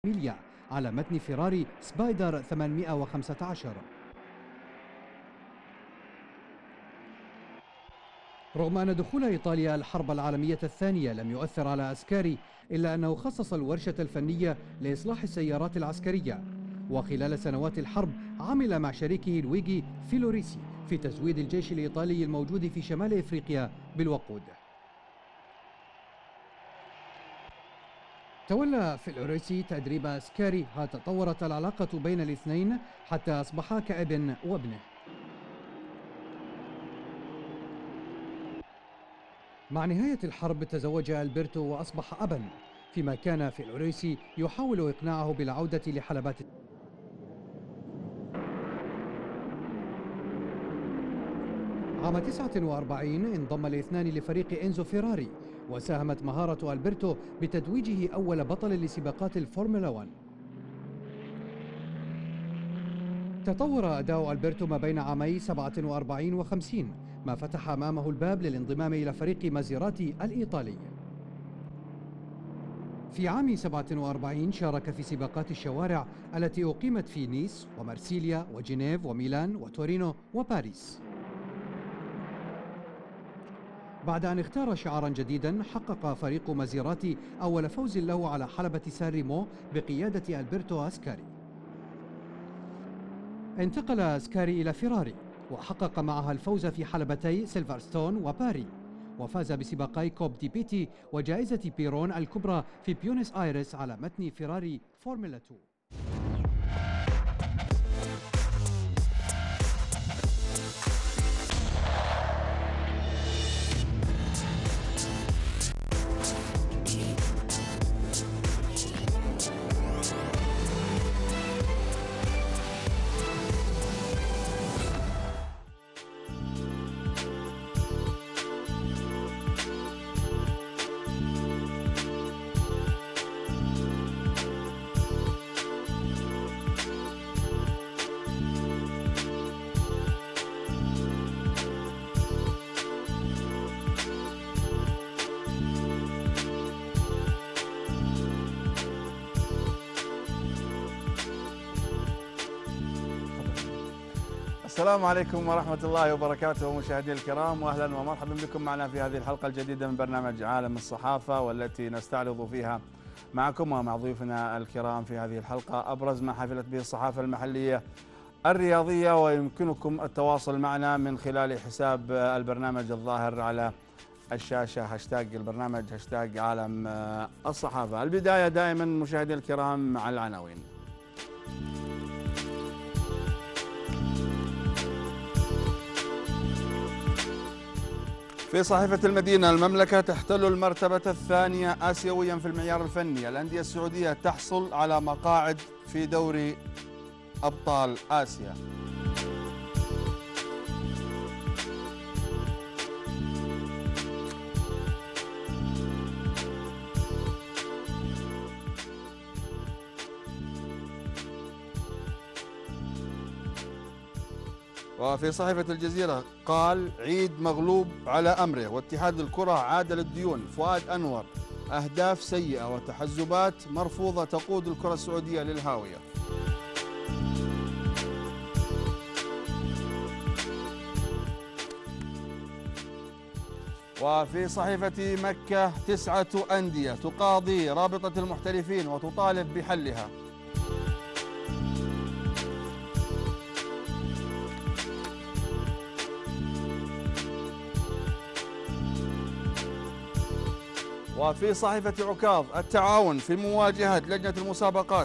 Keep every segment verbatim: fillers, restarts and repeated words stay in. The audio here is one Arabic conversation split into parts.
ميليا على متن فيراري سبايدر ثمانمئة وخمسة عشر. رغم أن دخول إيطاليا الحرب العالمية الثانية لم يؤثر على أسكاري، إلا أنه خصص الورشة الفنية لإصلاح السيارات العسكرية، وخلال سنوات الحرب عمل مع شريكه لويجي فيلوريسي في تزويد الجيش الإيطالي الموجود في شمال إفريقيا بالوقود. تولى فيلوريسي تدريب أسكاري، تطورت العلاقة بين الاثنين حتى أصبحا كأب وابنه. مع نهاية الحرب تزوج ألبرتو وأصبح أبا، فيما كان فيلوريسي يحاول إقناعه بالعودة لحلبات. عام تسعة وأربعين انضم الاثنان لفريق إنزو فيراري، وساهمت مهارة ألبرتو بتتويجه أول بطل لسباقات الفورمولا واحد. تطور أداء ألبرتو ما بين عامي سبعة وأربعين وخمسين، ما فتح أمامه الباب للانضمام إلى فريق مازيراتي الإيطالي. في عام سبعة وأربعين شارك في سباقات الشوارع التي أقيمت في نيس ومارسيليا وجنيف وميلان وتورينو وباريس. بعد أن اختار شعارا جديدا، حقق فريق مازيراتي أول فوز له على حلبة سان ريمو بقيادة ألبرتو أسكاري. انتقل أسكاري إلى فيراري وحقق معها الفوز في حلبتي سيلفرستون وباري، وفاز بسباقي كوب دي بيتي وجائزة بيرون الكبرى في بيونس آيرس على متن فيراري فورمولا اثنين. السلام عليكم ورحمة الله وبركاته مشاهدينا الكرام، واهلا ومرحبا بكم معنا في هذه الحلقة الجديدة من برنامج عالم الصحافة، والتي نستعرض فيها معكم ومع ضيوفنا الكرام في هذه الحلقة أبرز ما حفلت به الصحافة المحلية الرياضية. ويمكنكم التواصل معنا من خلال حساب البرنامج الظاهر على الشاشة، هاشتاج البرنامج هاشتاج عالم الصحافة. البداية دائما مشاهدينا الكرام مع العناوين. في صحيفة المدينة: المملكة تحتل المرتبة الثانية آسيويا في المعيار الفني، الأندية السعودية تحصل على مقاعد في دوري أبطال آسيا. وفي صحيفة الجزيرة: قال عيد مغلوب على أمره، واتحاد الكرة عاد للديون. فؤاد أنور: أهداف سيئة وتحزبات مرفوضة تقود الكرة السعودية للهاوية. وفي صحيفة مكة: تسعة أندية تقاضي رابطة المحترفين وتطالب بحلها. وفي صحيفة عكاظ: التعاون في مواجهة لجنة المسابقات.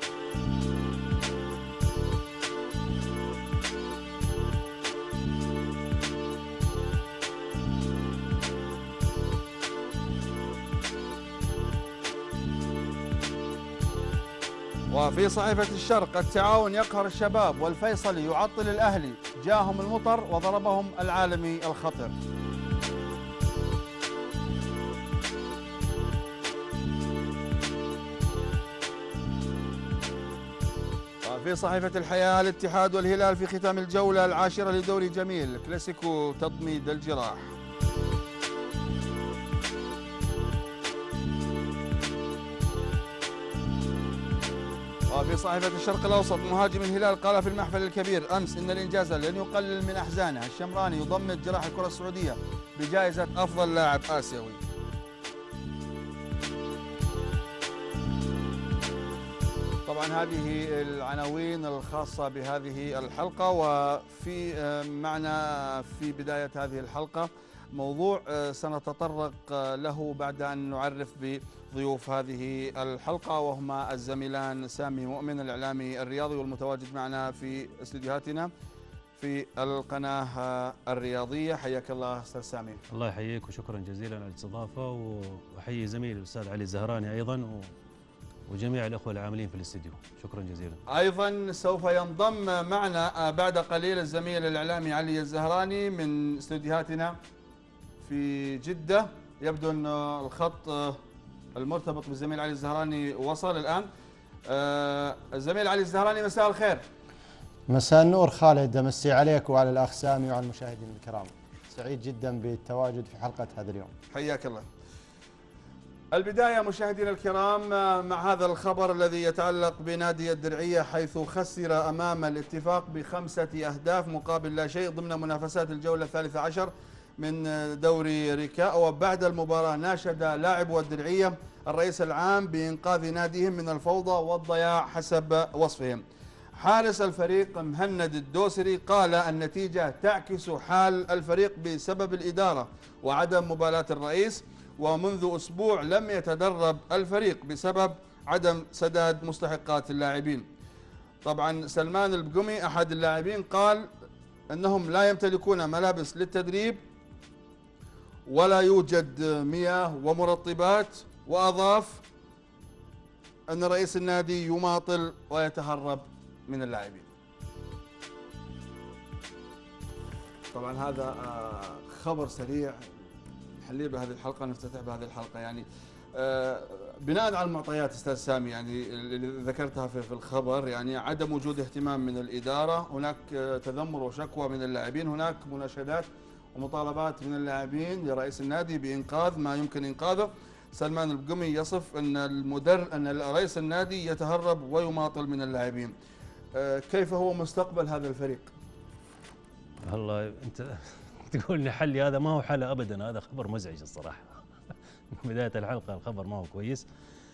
وفي صحيفة الشرق: التعاون يقهر الشباب، والفيصلي يعطل الأهلي، جاهم المطر وضربهم العالمي الخطر. في صحيفة الحياة: الاتحاد والهلال في ختام الجولة العاشرة لدوري جميل، كلاسيكو تضميد الجراح. وفي صحيفة الشرق الأوسط مهاجم الهلال قال في المحفل الكبير أمس إن الإنجاز لن يقلل من أحزانه، الشمراني يضمن جراح الكرة السعودية بجائزة أفضل لاعب آسيوي. طبعا هذه العناوين الخاصة بهذه الحلقة، وفي معنا في بداية هذه الحلقة موضوع سنتطرق له بعد أن نعرف بضيوف هذه الحلقة، وهما الزميلان سامي مؤمن الإعلامي الرياضي والمتواجد معنا في استديوهاتنا في القناة الرياضية. حياك الله أستاذ سامي. الله يحييك وشكرا جزيلا على الاستضافة، وأحيي زميلي الأستاذ علي الزهراني أيضا وجميع الأخوة العاملين في الاستديو، شكرا جزيلا. أيضا سوف ينضم معنا بعد قليل الزميل الإعلامي علي الزهراني من استديوهاتنا في جدة. يبدو أن الخط المرتبط بالزميل علي الزهراني وصل الآن. الزميل علي الزهراني، مساء الخير. مساء النور خالد، أمسي عليك وعلى الأخ سامي وعلى المشاهدين الكرام. سعيد جدا بالتواجد في حلقة هذا اليوم. حياك الله. البداية مشاهدينا الكرام مع هذا الخبر الذي يتعلق بنادي الدرعية، حيث خسر أمام الاتفاق بخمسة أهداف مقابل لا شيء ضمن منافسات الجولة الثالثة عشر من دوري ريكاء. وبعد المباراة ناشد لاعبو الدرعية الرئيس العام بإنقاذ ناديهم من الفوضى والضياع حسب وصفهم. حارس الفريق مهند الدوسري قال النتيجة تعكس حال الفريق بسبب الإدارة وعدم مبالاة الرئيس، ومنذ أسبوع لم يتدرب الفريق بسبب عدم سداد مستحقات اللاعبين. طبعا سلمان البقمي أحد اللاعبين قال أنهم لا يمتلكون ملابس للتدريب ولا يوجد مياه ومرطبات، وأضاف أن رئيس النادي يماطل ويتهرب من اللاعبين. طبعا هذا خبر سريع نحليه بهذه الحلقة، نفتتح بهذه الحلقة. يعني بناء على المعطيات استاذ سامي يعني اللي ذكرتها في الخبر، يعني عدم وجود اهتمام من الإدارة، هناك تذمر وشكوى من اللاعبين، هناك مناشدات ومطالبات من اللاعبين لرئيس النادي بإنقاذ ما يمكن إنقاذه. سلمان البقمي يصف أن المدر أن رئيس النادي يتهرب ويماطل من اللاعبين. كيف هو مستقبل هذا الفريق؟ والله أنت تقول لي حلي، هذا ما هو حل أبدا، هذا خبر مزعج الصراحة. من بداية الحلقة الخبر ما هو كويس.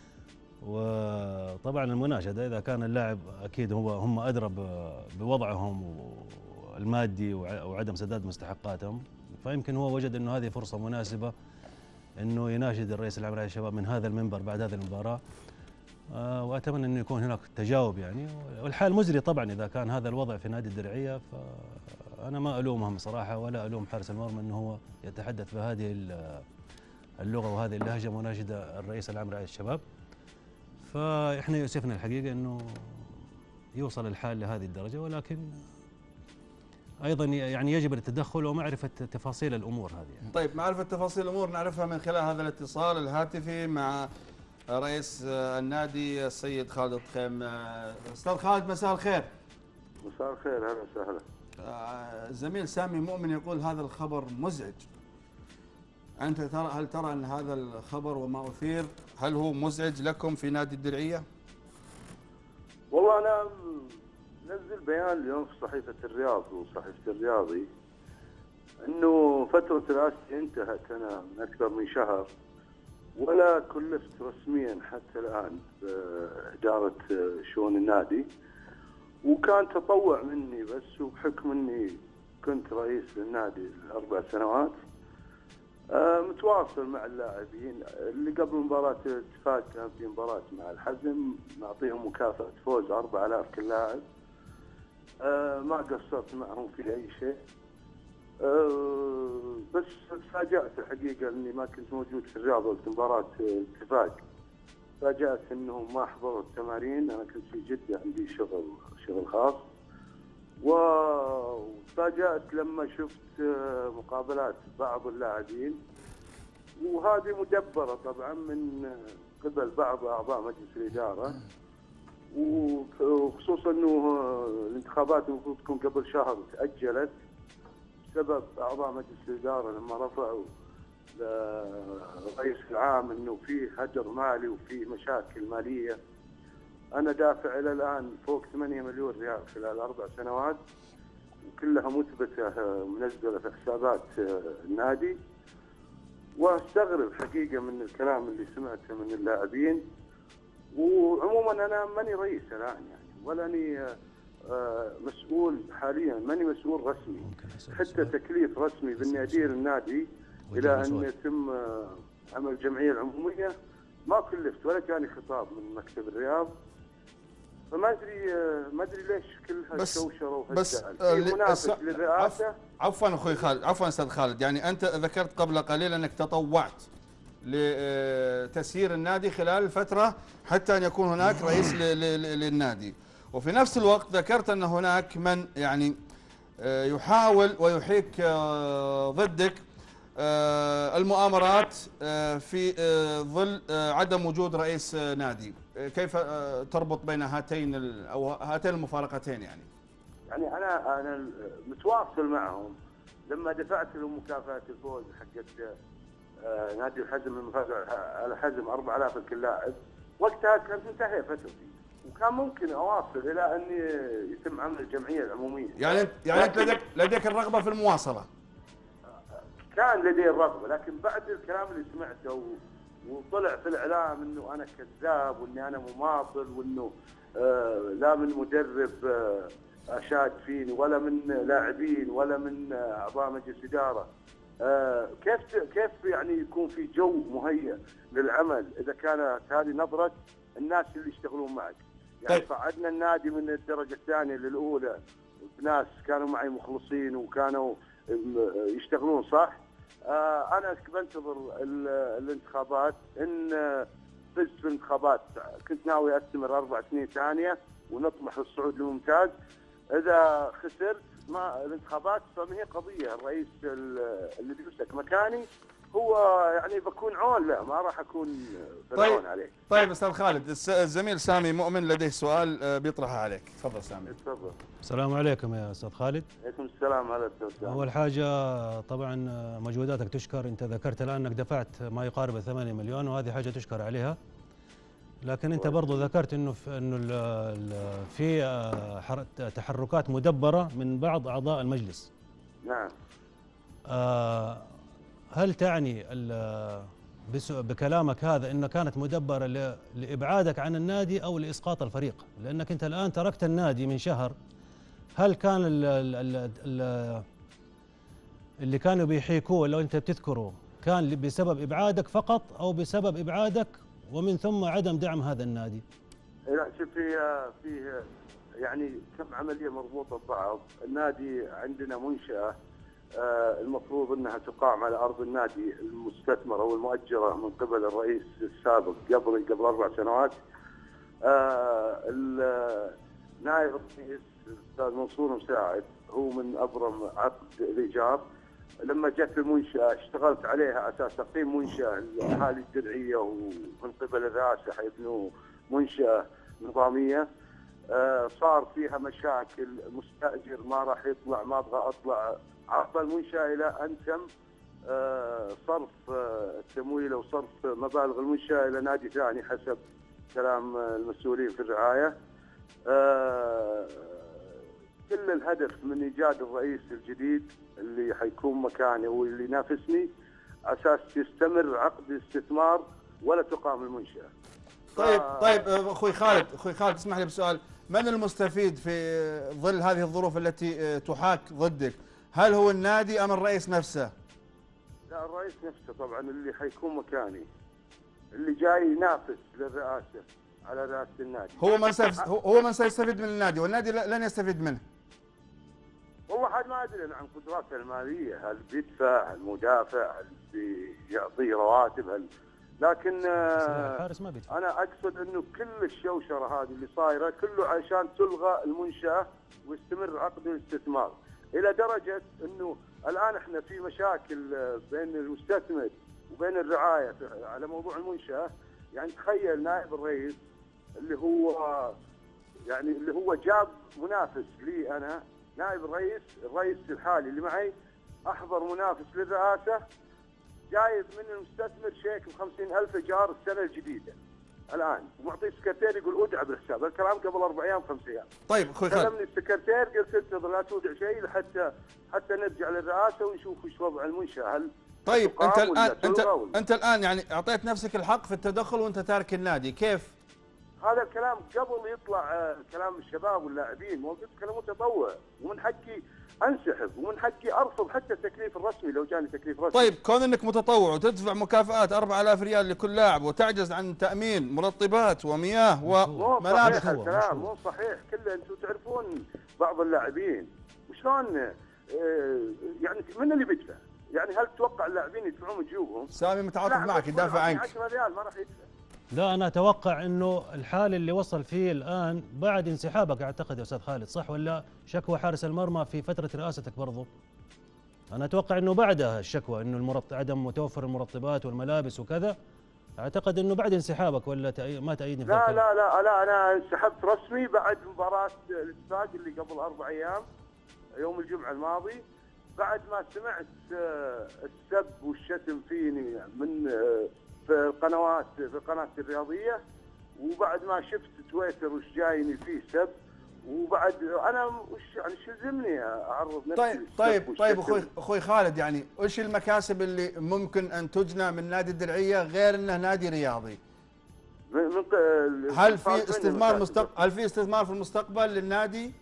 وطبعا المناشدة إذا كان اللاعب أكيد هو هم أدرى بوضعهم المادي وعدم سداد مستحقاتهم، فيمكن هو وجد أنه هذه فرصة مناسبة أنه يناشد الرئيس العام رئيس الشباب من هذا المنبر بعد هذه المباراة. وأتمنى أنه يكون هناك تجاوب يعني. والحال مزري طبعا إذا كان هذا الوضع في نادي الدرعية، فأنا ما ألومهم صراحة ولا ألوم حارس المرمى أنه هو يتحدث بهذه اللغة وهذه اللهجة مناشدة الرئيس العام رئيس الشباب. فإحنا يؤسفنا الحقيقة أنه يوصل الحال لهذه الدرجة، ولكن أيضا يعني يجب التدخل ومعرفة تفاصيل الأمور هذه يعني. طيب، معرفة تفاصيل الأمور نعرفها من خلال هذا الاتصال الهاتفي مع رئيس النادي السيد خالد الطخيم. أستاذ خالد، مساء الخير. مساء الخير، أهلا وسهلا. الزميل سامي مؤمن يقول هذا الخبر مزعج. أنت ترى هل ترى أن هذا الخبر وما أثير هل هو مزعج لكم في نادي الدرعية؟ والله أنا نزل بيان اليوم في صحيفة الرياض وصحيفة الرياضي أنه فترة رئاستي انتهت أنا من أكثر من شهر، ولا كلفت رسميا حتى الآن بإدارة شؤون النادي، وكان تطوع مني بس، وبحكم أني كنت رئيس للنادي لأربع سنوات متواصل مع اللاعبين. اللي قبل مباراة الاتفاق كان في مباراة مع الحزم نعطيهم مكافأة فوز أربعة آلاف كل لاعب، ما قصرت معهم في أي شيء. بس تفاجأت الحقيقة أني ما كنت موجود في الرياض وقت مباراة الاتفاق. تفاجأت أنهم ما حضروا التمارين، أنا كنت في جدة عندي شغل شغل خاص. وتفاجأت لما شفت مقابلات بعض اللاعبين، وهذه مدبرة طبعا من قبل بعض أعضاء مجلس الإدارة، وخصوصا أنه الانتخابات المفروض تكون قبل شهر تأجلت بسبب أعضاء مجلس الإدارة لما رفعوا للرئيس العام أنه في هدر مالي وفي مشاكل مالية. انا دافع الى الان فوق ثمانية مليون ريال خلال اربع سنوات، وكلها مثبته منزله في حسابات النادي. واستغرب حقيقه من الكلام اللي سمعته من اللاعبين. وعموما انا ماني رئيس الان يعني، ولا اني مسؤول حاليا، ماني مسؤول رسمي، حتى تكليف رسمي باني ادير النادي الى ان يتم عمل الجمعيه العموميه ما كلفت، ولا جاني خطاب من مكتب الرياض. فما ادري ما ادري ليش كل هالشوشره وهالزعل. في منافس للرئاسه. عفوا اخوي خالد، عفوا استاذ خالد، يعني انت ذكرت قبل قليل انك تطوعت لتسيير النادي خلال الفتره حتى ان يكون هناك رئيس للنادي، وفي نفس الوقت ذكرت ان هناك من يعني يحاول ويحيك ضدك المؤامرات في ظل عدم وجود رئيس نادي. كيف تربط بين هاتين او هاتين المفارقتين؟ يعني يعني انا انا متواصل معهم. لما دفعت لهم مكافاه الفوز حقت نادي الحزم من على حزم أربعة آلاف لكل لاعب، وقتها كانت منتهيه فترتي، وكان ممكن اواصل الى ان يتم عمل الجمعيه العموميه. يعني يعني انت لديك لديك الرغبه في المواصله؟ كان لدي الرغبه، لكن بعد الكلام اللي سمعته وطلع في الاعلام انه انا كذاب واني انا مماطل وانه آه لا من مدرب آه اشاد فيني ولا من لاعبين ولا من اعضاء مجلس اداره، آه كيف كيف يعني يكون في جو مهيئ للعمل اذا كانت هذه نظره الناس اللي يشتغلون معك؟ يعني طيب. صعدنا النادي من الدرجه الثانيه للاولى بناس كانوا معي مخلصين وكانوا يشتغلون صح. آه انا بنتظر الانتخابات، ان فزت في الانتخابات كنت ناوي استمر اربع سنين ثانيه ونطمح للصعود للممتاز. اذا خسرت ما الانتخابات فما هي قضيه، الرئيس اللي بيمسك مكاني هو يعني بكون عون له، ما راح اكون فرعون طيب عليه. طيب استاذ خالد، الزميل سامي مؤمن لديه سؤال بيطرحه عليك، تفضل سامي. تفضل. السلام عليكم يا استاذ خالد. عليكم السلام. على السلام. اول حاجه طبعا مجهوداتك تشكر، انت ذكرت الان انك دفعت ما يقارب ثمانية مليون وهذه حاجه تشكر عليها، لكن انت برضو ذكرت انه في انه في تحركات مدبره من بعض اعضاء المجلس. نعم. آه هل تعني بكلامك هذا انه كانت مدبره لابعادك عن النادي او لاسقاط الفريق؟ لانك انت الان تركت النادي من شهر. هل كان ال ال ال اللي كانوا بيحيكوه لو انت بتذكره كان بسبب ابعادك فقط او بسبب ابعادك ومن ثم عدم دعم هذا النادي؟ لا شوف، في في يعني كم عمليه مربوطه ببعض. النادي عندنا منشاه آه المفروض انها تقام على ارض النادي المستثمره او المؤجره من قبل الرئيس السابق قبل قبل اربع سنوات. آه نائب الرئيس الاستاذ منصور مساعد هو من ابرم عقد الايجار. لما جت المنشاه اشتغلت عليها على اساس تقييم منشاه الاهالي الدرعيه، ومن قبل الرئاسه حيبنوا منشاه نظاميه. آه صار فيها مشاكل، مستاجر ما راح يطلع، ما ابغى اطلع، عقب المنشاه الى ان تم آه صرف آه التمويل او صرف مبالغ المنشاه الى نادي ثاني حسب كلام المسؤولين في الرعايه. آه كل الهدف من ايجاد الرئيس الجديد اللي حيكون مكاني واللي ينافسني اساس يستمر عقد الاستثمار ولا تقام المنشاه. طيب ف... طيب اخوي خالد، اخوي خالد اسمح لي بسؤال، من المستفيد في ظل هذه الظروف التي تحاك ضدك؟ هل هو النادي ام الرئيس نفسه؟ لا الرئيس نفسه طبعا اللي حيكون مكاني، اللي جاي ينافس للرئاسه على رئاسه النادي. هو من سيف... هو من سيستفيد من النادي والنادي لن يستفيد منه. والله حد ما ادري عن قدراته الماليه، هل بيدفع، هل مدافع، هل بيعطيه رواتب، هل لكن انا اقصد انه كل الشوشره هذه اللي صايره كله عشان تلغى المنشاه ويستمر عقد الاستثمار، الى درجه انه الان احنا في مشاكل بين المستثمر وبين الرعايه على موضوع المنشاه. يعني تخيل نائب الرئيس اللي هو يعني اللي هو جاب منافس لي انا، نائب الرئيس الرئيس الحالي اللي معي احضر منافس للرئاسه جايب من المستثمر شيك ب خمسين ألف ايجار السنه الجديده. الان ومعطيه السكرتير يقول ادعى بالحساب، الكلام قبل اربع ايام خمس ايام. طيب اخوي خالد، كلمني السكرتير قلت انتظر لا تودع شيء حتى حتى نرجع للرئاسه ونشوف وش وضع المنشاه. هل طيب انت الان انت ولا؟ انت الان يعني اعطيت نفسك الحق في التدخل وانت تارك النادي، كيف؟ هذا الكلام قبل يطلع كلام الشباب واللاعبين، ما قلت كلام متطوع، ومن حقي انسحب ومن حقي ارفض حتى التكليف الرسمي لو جاني تكليف رسمي. طيب كون انك متطوع وتدفع مكافآت أربعة آلاف ريال لكل لاعب وتعجز عن تأمين مرطبات ومياه وملابس، مو صحيح الكلام، مو صحيح كله. انتم تعرفون بعض اللاعبين وشلون يعني من اللي بيدفع؟ يعني هل تتوقع اللاعبين يدفعون من جيوبهم؟ سامي متعاطف معك يدافع عنك. عشرة ريال ما راح يدفع. لا انا اتوقع انه الحال اللي وصل فيه الان بعد انسحابك، اعتقد يا استاذ خالد، صح ولا شكوى حارس المرمى في فتره رئاستك برضو؟ انا اتوقع انه بعدها الشكوى انه المرط... عدم متوفر المرطبات والملابس وكذا، اعتقد انه بعد انسحابك ولا تأي... ما تأيدني في لا لا لا لا انا انسحبت رسمي بعد مباراه الاتفاق اللي قبل اربع ايام يوم الجمعه الماضي، بعد ما سمعت السب والشتم فيني من في القنوات في القناه الرياضيه، وبعد ما شفت تويتر وش جايني فيه سب، وبعد انا وش يعني شو يلزمني اعرض نفسي. طيب طيب طيب اخوي اخوي خالد، يعني وش المكاسب اللي ممكن ان تجنى من نادي الدرعيه غير انه نادي رياضي؟ من هل في استثمار مستقبل هل في استثمار في المستقبل للنادي؟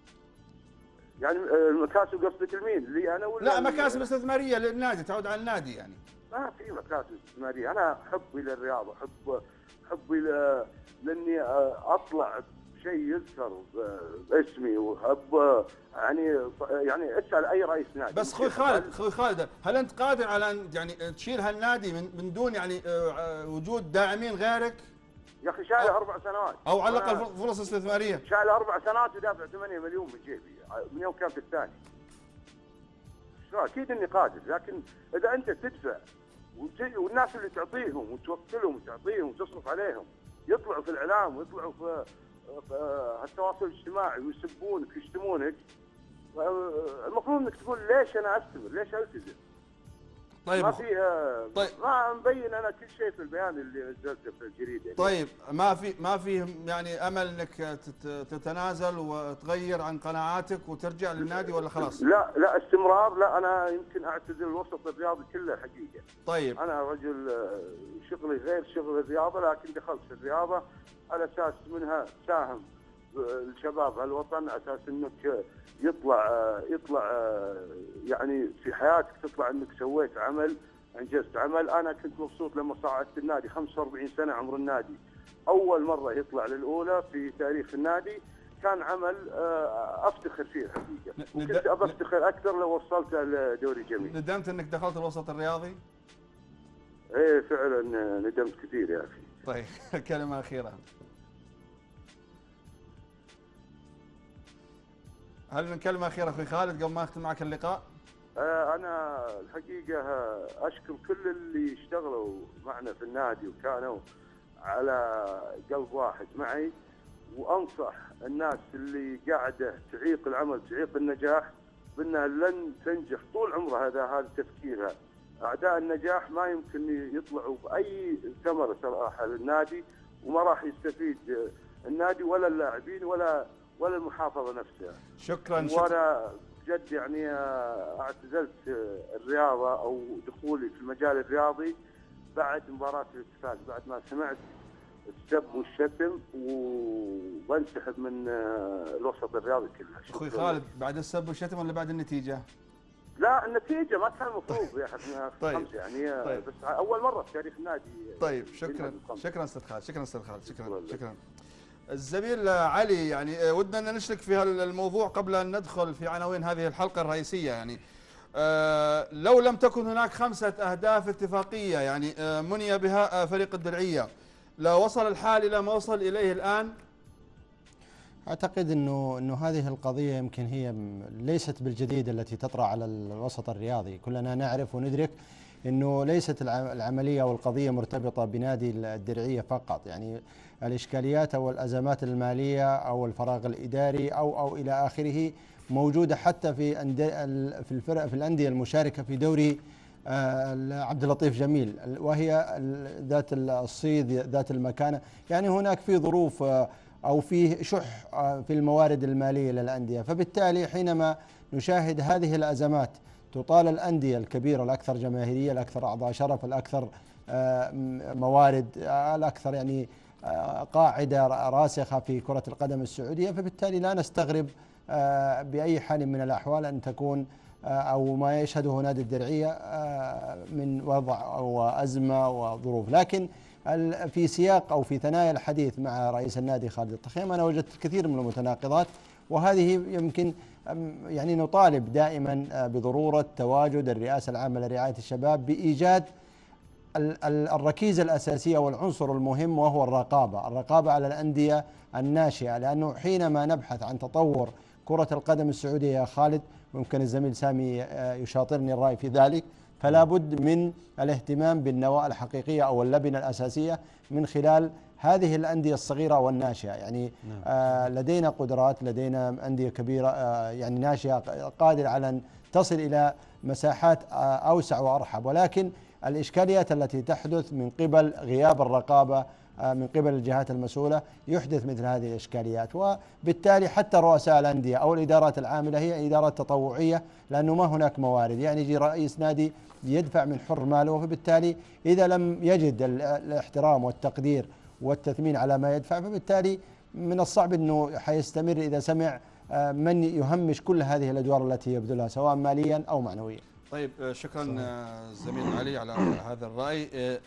يعني المكاسب قصدك لمين؟ لي انا ولا؟ لا مكاسب استثماريه للنادي تعود على النادي يعني. ما في مكاسب استثماريه، انا حبي للرياضه، حب حبي ل... لاني اطلع بشيء يذكر باسمي، وحب يعني يعني اسال اي رئيس نادي. بس اخوي خالد اخوي خالد هل انت قادر على ان يعني تشيل هالنادي من من دون يعني وجود داعمين غيرك؟ يا اخي شايله اربع سنوات او على الاقل فرص استثماريه. شايله اربع سنوات ودافع ثمانية مليون من جيبي من يوم كان في الثاني. اكيد اني قادر، لكن اذا انت تدفع والناس اللي تعطيهم وتوكلهم وتعطيهم وتصرف عليهم يطلعوا في الاعلام ويطلعوا في التواصل الاجتماعي ويسبونك ويشتمونك، المفروض انك تقول ليش انا استمر؟ ليش التزم؟ طيب ما في طيب ما مبين انا كل شيء في البيان اللي نزلته في الجريده. طيب ما في ما في يعني امل انك تتنازل وتغير عن قناعاتك وترجع للنادي ولا خلاص؟ لا لا استمرار، لا انا يمكن اعتزل الوسط الرياضي كله حقيقه. طيب انا رجل شغلي غير شغل الرياضه، لكن دخلت في الرياضه على اساس منها ساهم الشباب هالوطن، على اساس انك يطلع يطلع يعني في حياتك تطلع انك سويت عمل، انجزت عمل. انا كنت مبسوط لما صعدت النادي خمسة وأربعين سنه عمر النادي، اول مره يطلع للاولى في تاريخ النادي، كان عمل افتخر فيه حقيقه، وكنت ابى افتخر اكثر لو وصلته لدوري جميل. ندمت انك دخلت الوسط الرياضي؟ ايه فعلا ندمت كثير يا اخي. طيب كلمه اخيره، هل من كلمه اخيره اخوي خالد قبل ما اختم معك اللقاء؟ أنا الحقيقة أشكر كل اللي اشتغلوا معنا في النادي وكانوا على قلب واحد معي، وأنصح الناس اللي قاعدة تعيق العمل تعيق النجاح بأنها لن تنجح طول عمرها. هذا هذا تفكيرها. أعداء النجاح ما يمكن يطلعوا بأي ثمرة صراحة للنادي، وما راح يستفيد النادي ولا اللاعبين ولا ولا المحافظة نفسها. شكرا. وأنا بجد يعني اعتزلت الرياضه او دخولي في المجال الرياضي بعد مباراه الاتفاق، بعد ما سمعت السب والشتم، وبنسحب من الوسط الرياضي كله. اخوي خالد بعد السب والشتم ولا بعد النتيجه؟ لا النتيجه ما كان المفروض يا اخي. طيب. يعني طيب. بس اول مره في تاريخ النادي. طيب شكرا شكرا استاذ خالد، شكرا استاذ خالد، شكرا شكرا. الزميل علي، يعني ودنا نشرك في الموضوع قبل أن ندخل في عناوين هذه الحلقة الرئيسية. يعني آه لو لم تكن هناك خمسة أهداف اتفاقية يعني آه مني بها فريق الدرعية، لا وصل الحال إلى ما وصل إليه الآن؟ أعتقد أنه أنه هذه القضية يمكن هي ليست بالجديد التي تطرأ على الوسط الرياضي. كلنا نعرف وندرك أنه ليست العملية والقضية مرتبطة بنادي الدرعية فقط. يعني الإشكاليات أو الأزمات المالية أو الفراغ الإداري أو أو إلى آخره موجودة حتى في في الفرق في الأندية المشاركة في دوري عبد اللطيف جميل، وهي ذات الصيد ذات المكانة. يعني هناك في ظروف أو في شح في الموارد المالية للأندية، فبالتالي حينما نشاهد هذه الأزمات تطال الأندية الكبيرة الأكثر جماهيرية، الأكثر أعضاء شرف، الأكثر موارد، الأكثر يعني قاعدة راسخة في كرة القدم السعودية، فبالتالي لا نستغرب بأي حال من الأحوال أن تكون أو ما يشهده نادي الدرعية من وضع وأزمة وظروف. لكن في سياق أو في ثنايا الحديث مع رئيس النادي خالد الطخيم أنا وجدت الكثير من المتناقضات، وهذه يمكن يعني نطالب دائما بضرورة تواجد الرئاسة العامة لرعاية الشباب بإيجاد الركيزة الأساسية والعنصر المهم، وهو الرقابة الرقابة على الأندية الناشئة. لأنه حينما نبحث عن تطور كرة القدم السعودية يا خالد، ممكن الزميل سامي يشاطرني الرأي في ذلك، فلا بد من الاهتمام بالنواة الحقيقية أو اللبنة الأساسية من خلال هذه الأندية الصغيرة والناشئة. يعني آه لدينا قدرات، لدينا أندية كبيرة آه يعني ناشئة قادرة على أن تصل إلى مساحات آه أوسع وأرحب، ولكن الإشكاليات التي تحدث من قبل غياب الرقابة من قبل الجهات المسؤولة يحدث مثل هذه الإشكاليات. وبالتالي حتى رؤساء الأندية أو الإدارات العاملة هي إدارات تطوعية، لأنه ما هناك موارد. يعني يجي رئيس نادي يدفع من حر ماله، فبالتالي إذا لم يجد الاحترام والتقدير والتثمين على ما يدفع، فبالتالي من الصعب أنه حيستمر إذا سمع من يهمش كل هذه الأدوار التي يبذلها سواء ماليا أو معنويا. طيب شكرا زميل علي على هذا الرأي.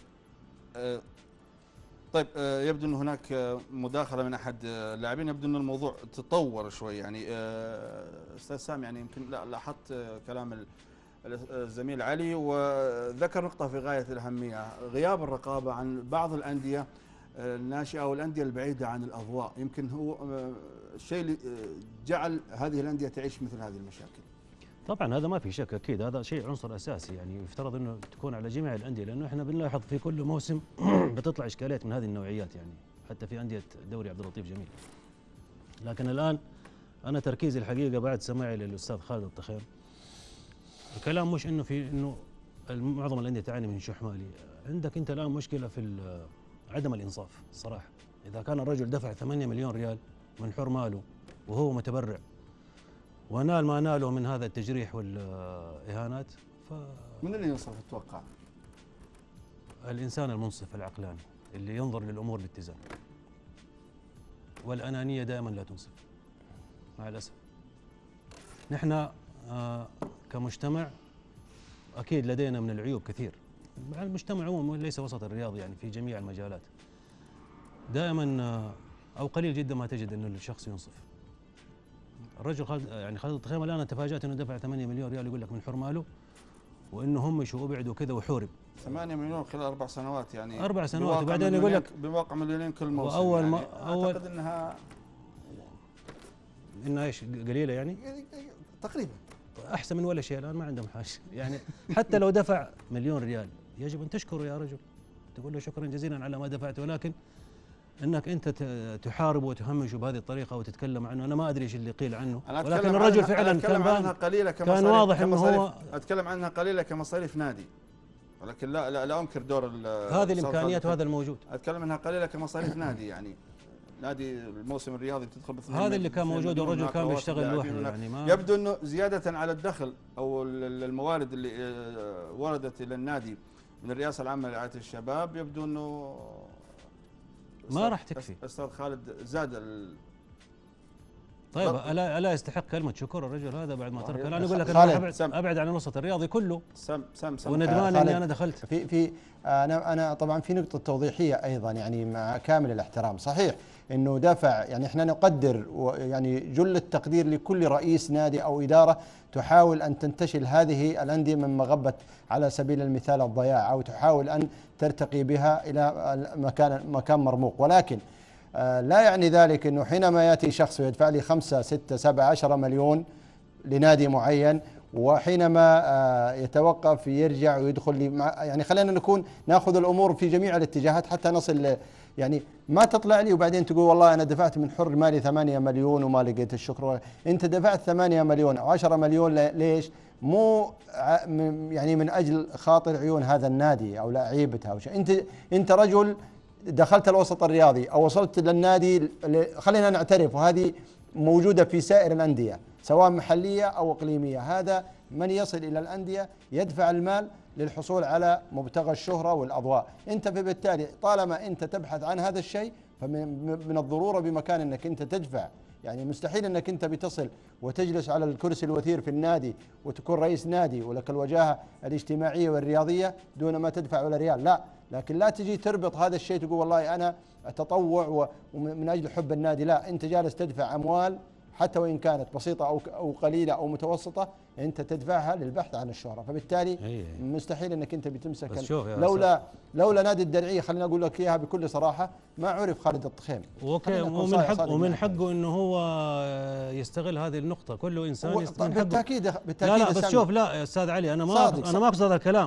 طيب يبدو أن هناك مداخلة من أحد اللاعبين، يبدو أن الموضوع تطور شوي. يعني أستاذ سامي، يعني يمكن لاحظت كلام الزميل علي وذكر نقطة في غاية الأهمية، غياب الرقابة عن بعض الأندية الناشئة أو الأندية البعيدة عن الأضواء، يمكن هو الشيء اللي جعل هذه الأندية تعيش مثل هذه المشاكل. طبعا هذا ما في شك، اكيد هذا شيء عنصر اساسي، يعني يفترض انه تكون على جميع الانديه، لانه احنا بنلاحظ في كل موسم بتطلع اشكاليات من هذه النوعيات، يعني حتى في انديه دوري عبد اللطيف جميل. لكن الان انا تركيزي الحقيقه بعد سماعي للاستاذ خالد الطخيم، الكلام مش انه في انه معظم الانديه تعاني من شح مالي، عندك انت الان مشكله في عدم الانصاف الصراحه. اذا كان الرجل دفع ثمانية مليون ريال من حر ماله وهو متبرع ونال ما ناله من هذا التجريح والإهانات، ف من اللي ينصف تتوقع؟ الإنسان المنصف العقلاني اللي ينظر للأمور باتزان، والأنانية دائما لا تنصف مع الأسف. نحن آه كمجتمع أكيد لدينا من العيوب كثير، مع المجتمع عموما ليس وسط الرياضي، يعني في جميع المجالات دائما آه أو قليل جدا ما تجد أنه الشخص ينصف. الرجل خالد يعني خالد الطخيم الان انا تفاجات انه دفع ثمانية مليون ريال يقول لك من حر ماله، وانه هم شو ابعد وكذا وحورب. ثمانية مليون خلال اربع سنوات، يعني اربع سنوات، وبعدين يقول لك بواقع مليونين كل موسم. واول يعني ما أول اعتقد انها انها ايش قليله يعني تقريبا احسن من ولا شيء. الان ما عندهم حاجه يعني حتى لو دفع مليون ريال يجب ان تشكره يا رجل، تقول له شكرا جزيلا على ما دفعت، ولكن انك انت تحاربه وتهمشه بهذه الطريقه وتتكلم عنه، انا ما ادري ايش اللي قيل عنه، ولكن الرجل فعلا كان عنها قليله كان واضح انه هو اتكلم عنها قليله كمصاريف نادي، ولكن لا لا, لا انكر دور هذه الامكانيات وهذا الموجود. اتكلم انها قليله كمصاريف نادي، يعني نادي الموسم الرياضي تدخل باثنين، هذا اللي كان موجود والرجل كان بيشتغل لوحده. يعني ما يبدو انه زياده على الدخل او الموارد اللي وردت الى النادي من الرئاسه العامه لرعايه الشباب، يبدو انه ما راح تكفي. استاذ خالد زاد ال... طيب الا الا يستحق كلمه شكر الرجل هذا بعد ما ترك؟ انا اقول لك انا ابعد, أبعد عن الوسط الرياضي كله. سم سم سم وندمان اني انا دخلت في في انا انا طبعا في نقطه توضيحيه ايضا، يعني مع كامل الاحترام، صحيح انه دفع، يعني احنا نقدر يعني جل التقدير لكل رئيس نادي او اداره تحاول ان تنتشل هذه الانديه من مغبه على سبيل المثال الضياع، او تحاول ان ترتقي بها الى مكان مكان مرموق، ولكن لا يعني ذلك انه حينما ياتي شخص ويدفع لي خمسة ستة سبعة عشرة مليون لنادي معين، وحينما يتوقف يرجع ويدخل لي، يعني خلينا نكون ناخذ الامور في جميع الاتجاهات حتى نصل يعني ما تطلع لي وبعدين تقول والله انا دفعت من حر مالي ثمانية مليون وما لقيت الشكر. انت دفعت ثمانية مليون او عشرة مليون ليش؟ مو يعني من اجل خاطر عيون هذا النادي او لعيبته او شيء. انت انت رجل دخلت الوسط الرياضي او وصلت للنادي، خلينا نعترف وهذه موجوده في سائر الانديه سواء محليه او اقليميه. هذا من يصل الى الانديه يدفع المال للحصول على مبتغى الشهره والاضواء. انت فبالتالي طالما انت تبحث عن هذا الشيء فمن من الضروره بمكان انك انت تدفع. يعني مستحيل انك انت بتصل وتجلس على الكرسي الوثير في النادي وتكون رئيس نادي ولك الوجاهه الاجتماعيه والرياضيه دون ما تدفع ولا ريال، لا. لكن لا تجي تربط هذا الشيء تقول والله انا تطوع ومن اجل حب النادي، لا. انت جالس تدفع اموال حتى وان كانت بسيطه او او قليله او متوسطه، انت تدفعها للبحث عن الشهره. فبالتالي مستحيل انك انت بتمسك. لولا لولا نادي الدرعيه، خليني اقول لك اياها بكل صراحه، ما عرف خالد الطخيم. اوكي، ومن حق ومن حقه انه هو يستغل هذه النقطه. كل انسان يستغل حقه بالتاكيد بالتاكيد. لا لا بس شوف، لا يا استاذ علي، انا ما صادق انا صادق. ما اقصد هذا الكلام.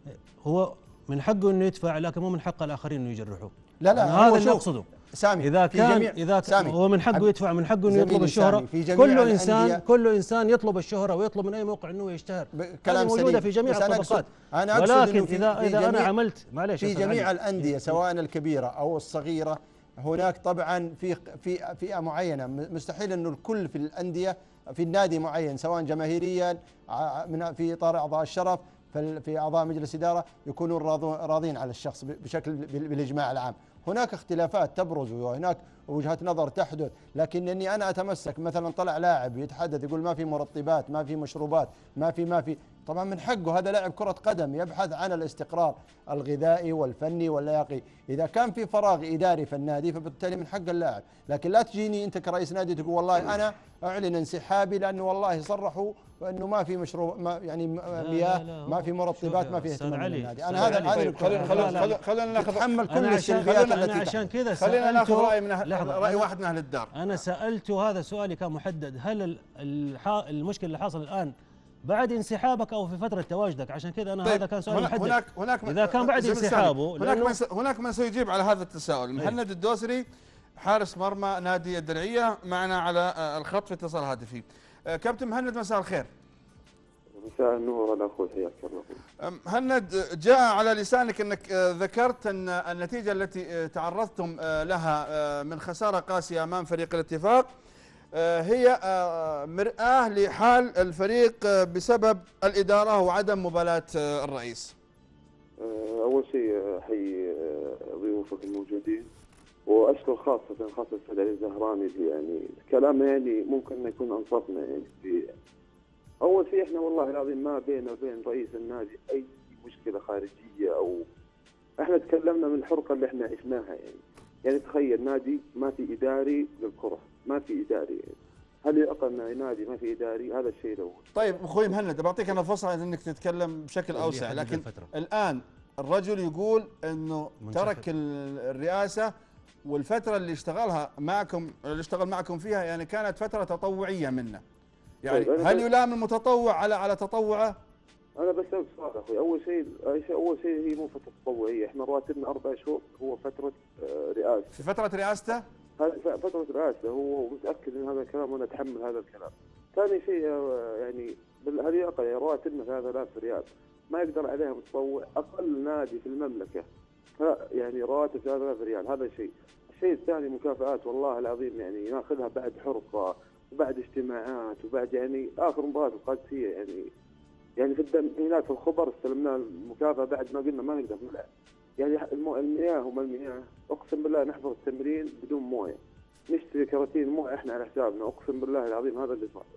هو من حقه انه يدفع، لكن مو من حق الاخرين انه يجرحوه. لا لا، هذا اللي اقصده. سامي، اذا كان اذا كان هو من حقه يدفع، من حقه انه يطلب الشهره. كل انسان كل انسان يطلب الشهره ويطلب من اي موقع انه يشتهر. هذه موجوده في جميع الطبقات. أنا ولكن اذا اذا انا عملت معلش في جميع الانديه سواء الكبيره او الصغيره، هناك طبعا في في فئه معينه. مستحيل انه الكل في الانديه في النادي معين سواء جماهيريا من في اطار اعضاء الشرف في اعضاء مجلس اداره يكونون راضين على الشخص بشكل بالاجماع العام. هناك اختلافات تبرز وهناك وجهات نظر تحدث، لكنني انا اتمسك. مثلا طلع لاعب يتحدث يقول ما في مرطبات، ما في مشروبات، ما في ما في طبعا من حقه، هذا لاعب كرة قدم يبحث عن الاستقرار الغذائي والفني واللياقي. إذا كان في فراغ إداري في النادي فبالتالي من حق اللاعب. لكن لا تجيني أنت كرئيس نادي تقول والله أنا أعلن انسحابي لأنه والله صرحوا أنه ما في مشروب، ما يعني مياه، ما في مرطبات، ما في اهتمام من النادي. أنا هذا هذا خلينا خلينا ناخذ تحمل كل السلبيات التي عشان كذا خلينا ناخذ رأي من رأي واحد من أهل الدار. أنا سألته، هذا سؤالي كان محدد، هل المشكلة اللي حاصل الآن بعد انسحابك او في فتره تواجدك؟ عشان كذا انا طيب هذا كان سؤال محدد. هناك هناك اذا كان بعد انسحابه هناك من هناك من سيجيب على هذا التساؤل. مهند الدوسري حارس مرمى نادي الدرعيه معنا على الخط في اتصال هاتفي. كابتن مهند، مساء الخير. مساء النور انا اخوي، حياك الله. مهند، جاء على لسانك انك ذكرت ان النتيجه التي تعرضتم لها من خساره قاسيه امام فريق الاتفاق هي مرآة لحال الفريق بسبب الإدارة وعدم مبالاة الرئيس. أول شيء أحيي ضيوفك الموجودين وأشكر خاصة خاصة السيد علي الزهراني اللي يعني كلامه يعني ممكن أن يكون أنصفنا. يعني في أول شيء إحنا والله العظيم ما بيننا وبين رئيس النادي أي مشكلة خارجية، أو إحنا تكلمنا من الحرقة اللي إحنا عشناها. يعني يعني تخيل نادي ما في إداري للكرة، ما في إداري. يعني هل يعقل نادي ما في إداري؟ هذا الشيء الأول. طيب أخوي مهند، بعطيك أنا فرصة أنك تتكلم بشكل أوسع، لكن الآن الرجل يقول أنه ترك الرئاسة والفترة اللي اشتغلها معكم اللي اشتغل معكم فيها يعني كانت فترة تطوعية منه. يعني طيب هل يلام المتطوع على على تطوعه؟ أنا بسألك سؤال أخوي. أول شيء أول شيء هي مو فترة تطوعية، إحنا رواتبنا أربع شهور، هو فترة رئاسة. في فترة رئاسته؟ هذه فترة رئاسة، هو متأكد من هذا الكلام وأنا أتحمل هذا الكلام. ثاني شيء يعني هذه أقل رواتبنا ثلاثة آلاف ريال، ما يقدر عليها متطوع. أقل نادي في المملكة يعني رواتب ثلاثة آلاف ريال، هذا شيء. الشيء الثاني مكافآت والله العظيم يعني ناخذها بعد حرقة وبعد اجتماعات وبعد يعني آخر مباراة القادسية يعني يعني في الدم هناك في الخبر استلمنا المكافأة بعد ما قلنا ما نقدر نلعب. يعني المياه وما المياه، اقسم بالله نحضر التمرين بدون مويه، نشتري كراتين مويه احنا على حسابنا، اقسم بالله العظيم هذا اللي صار.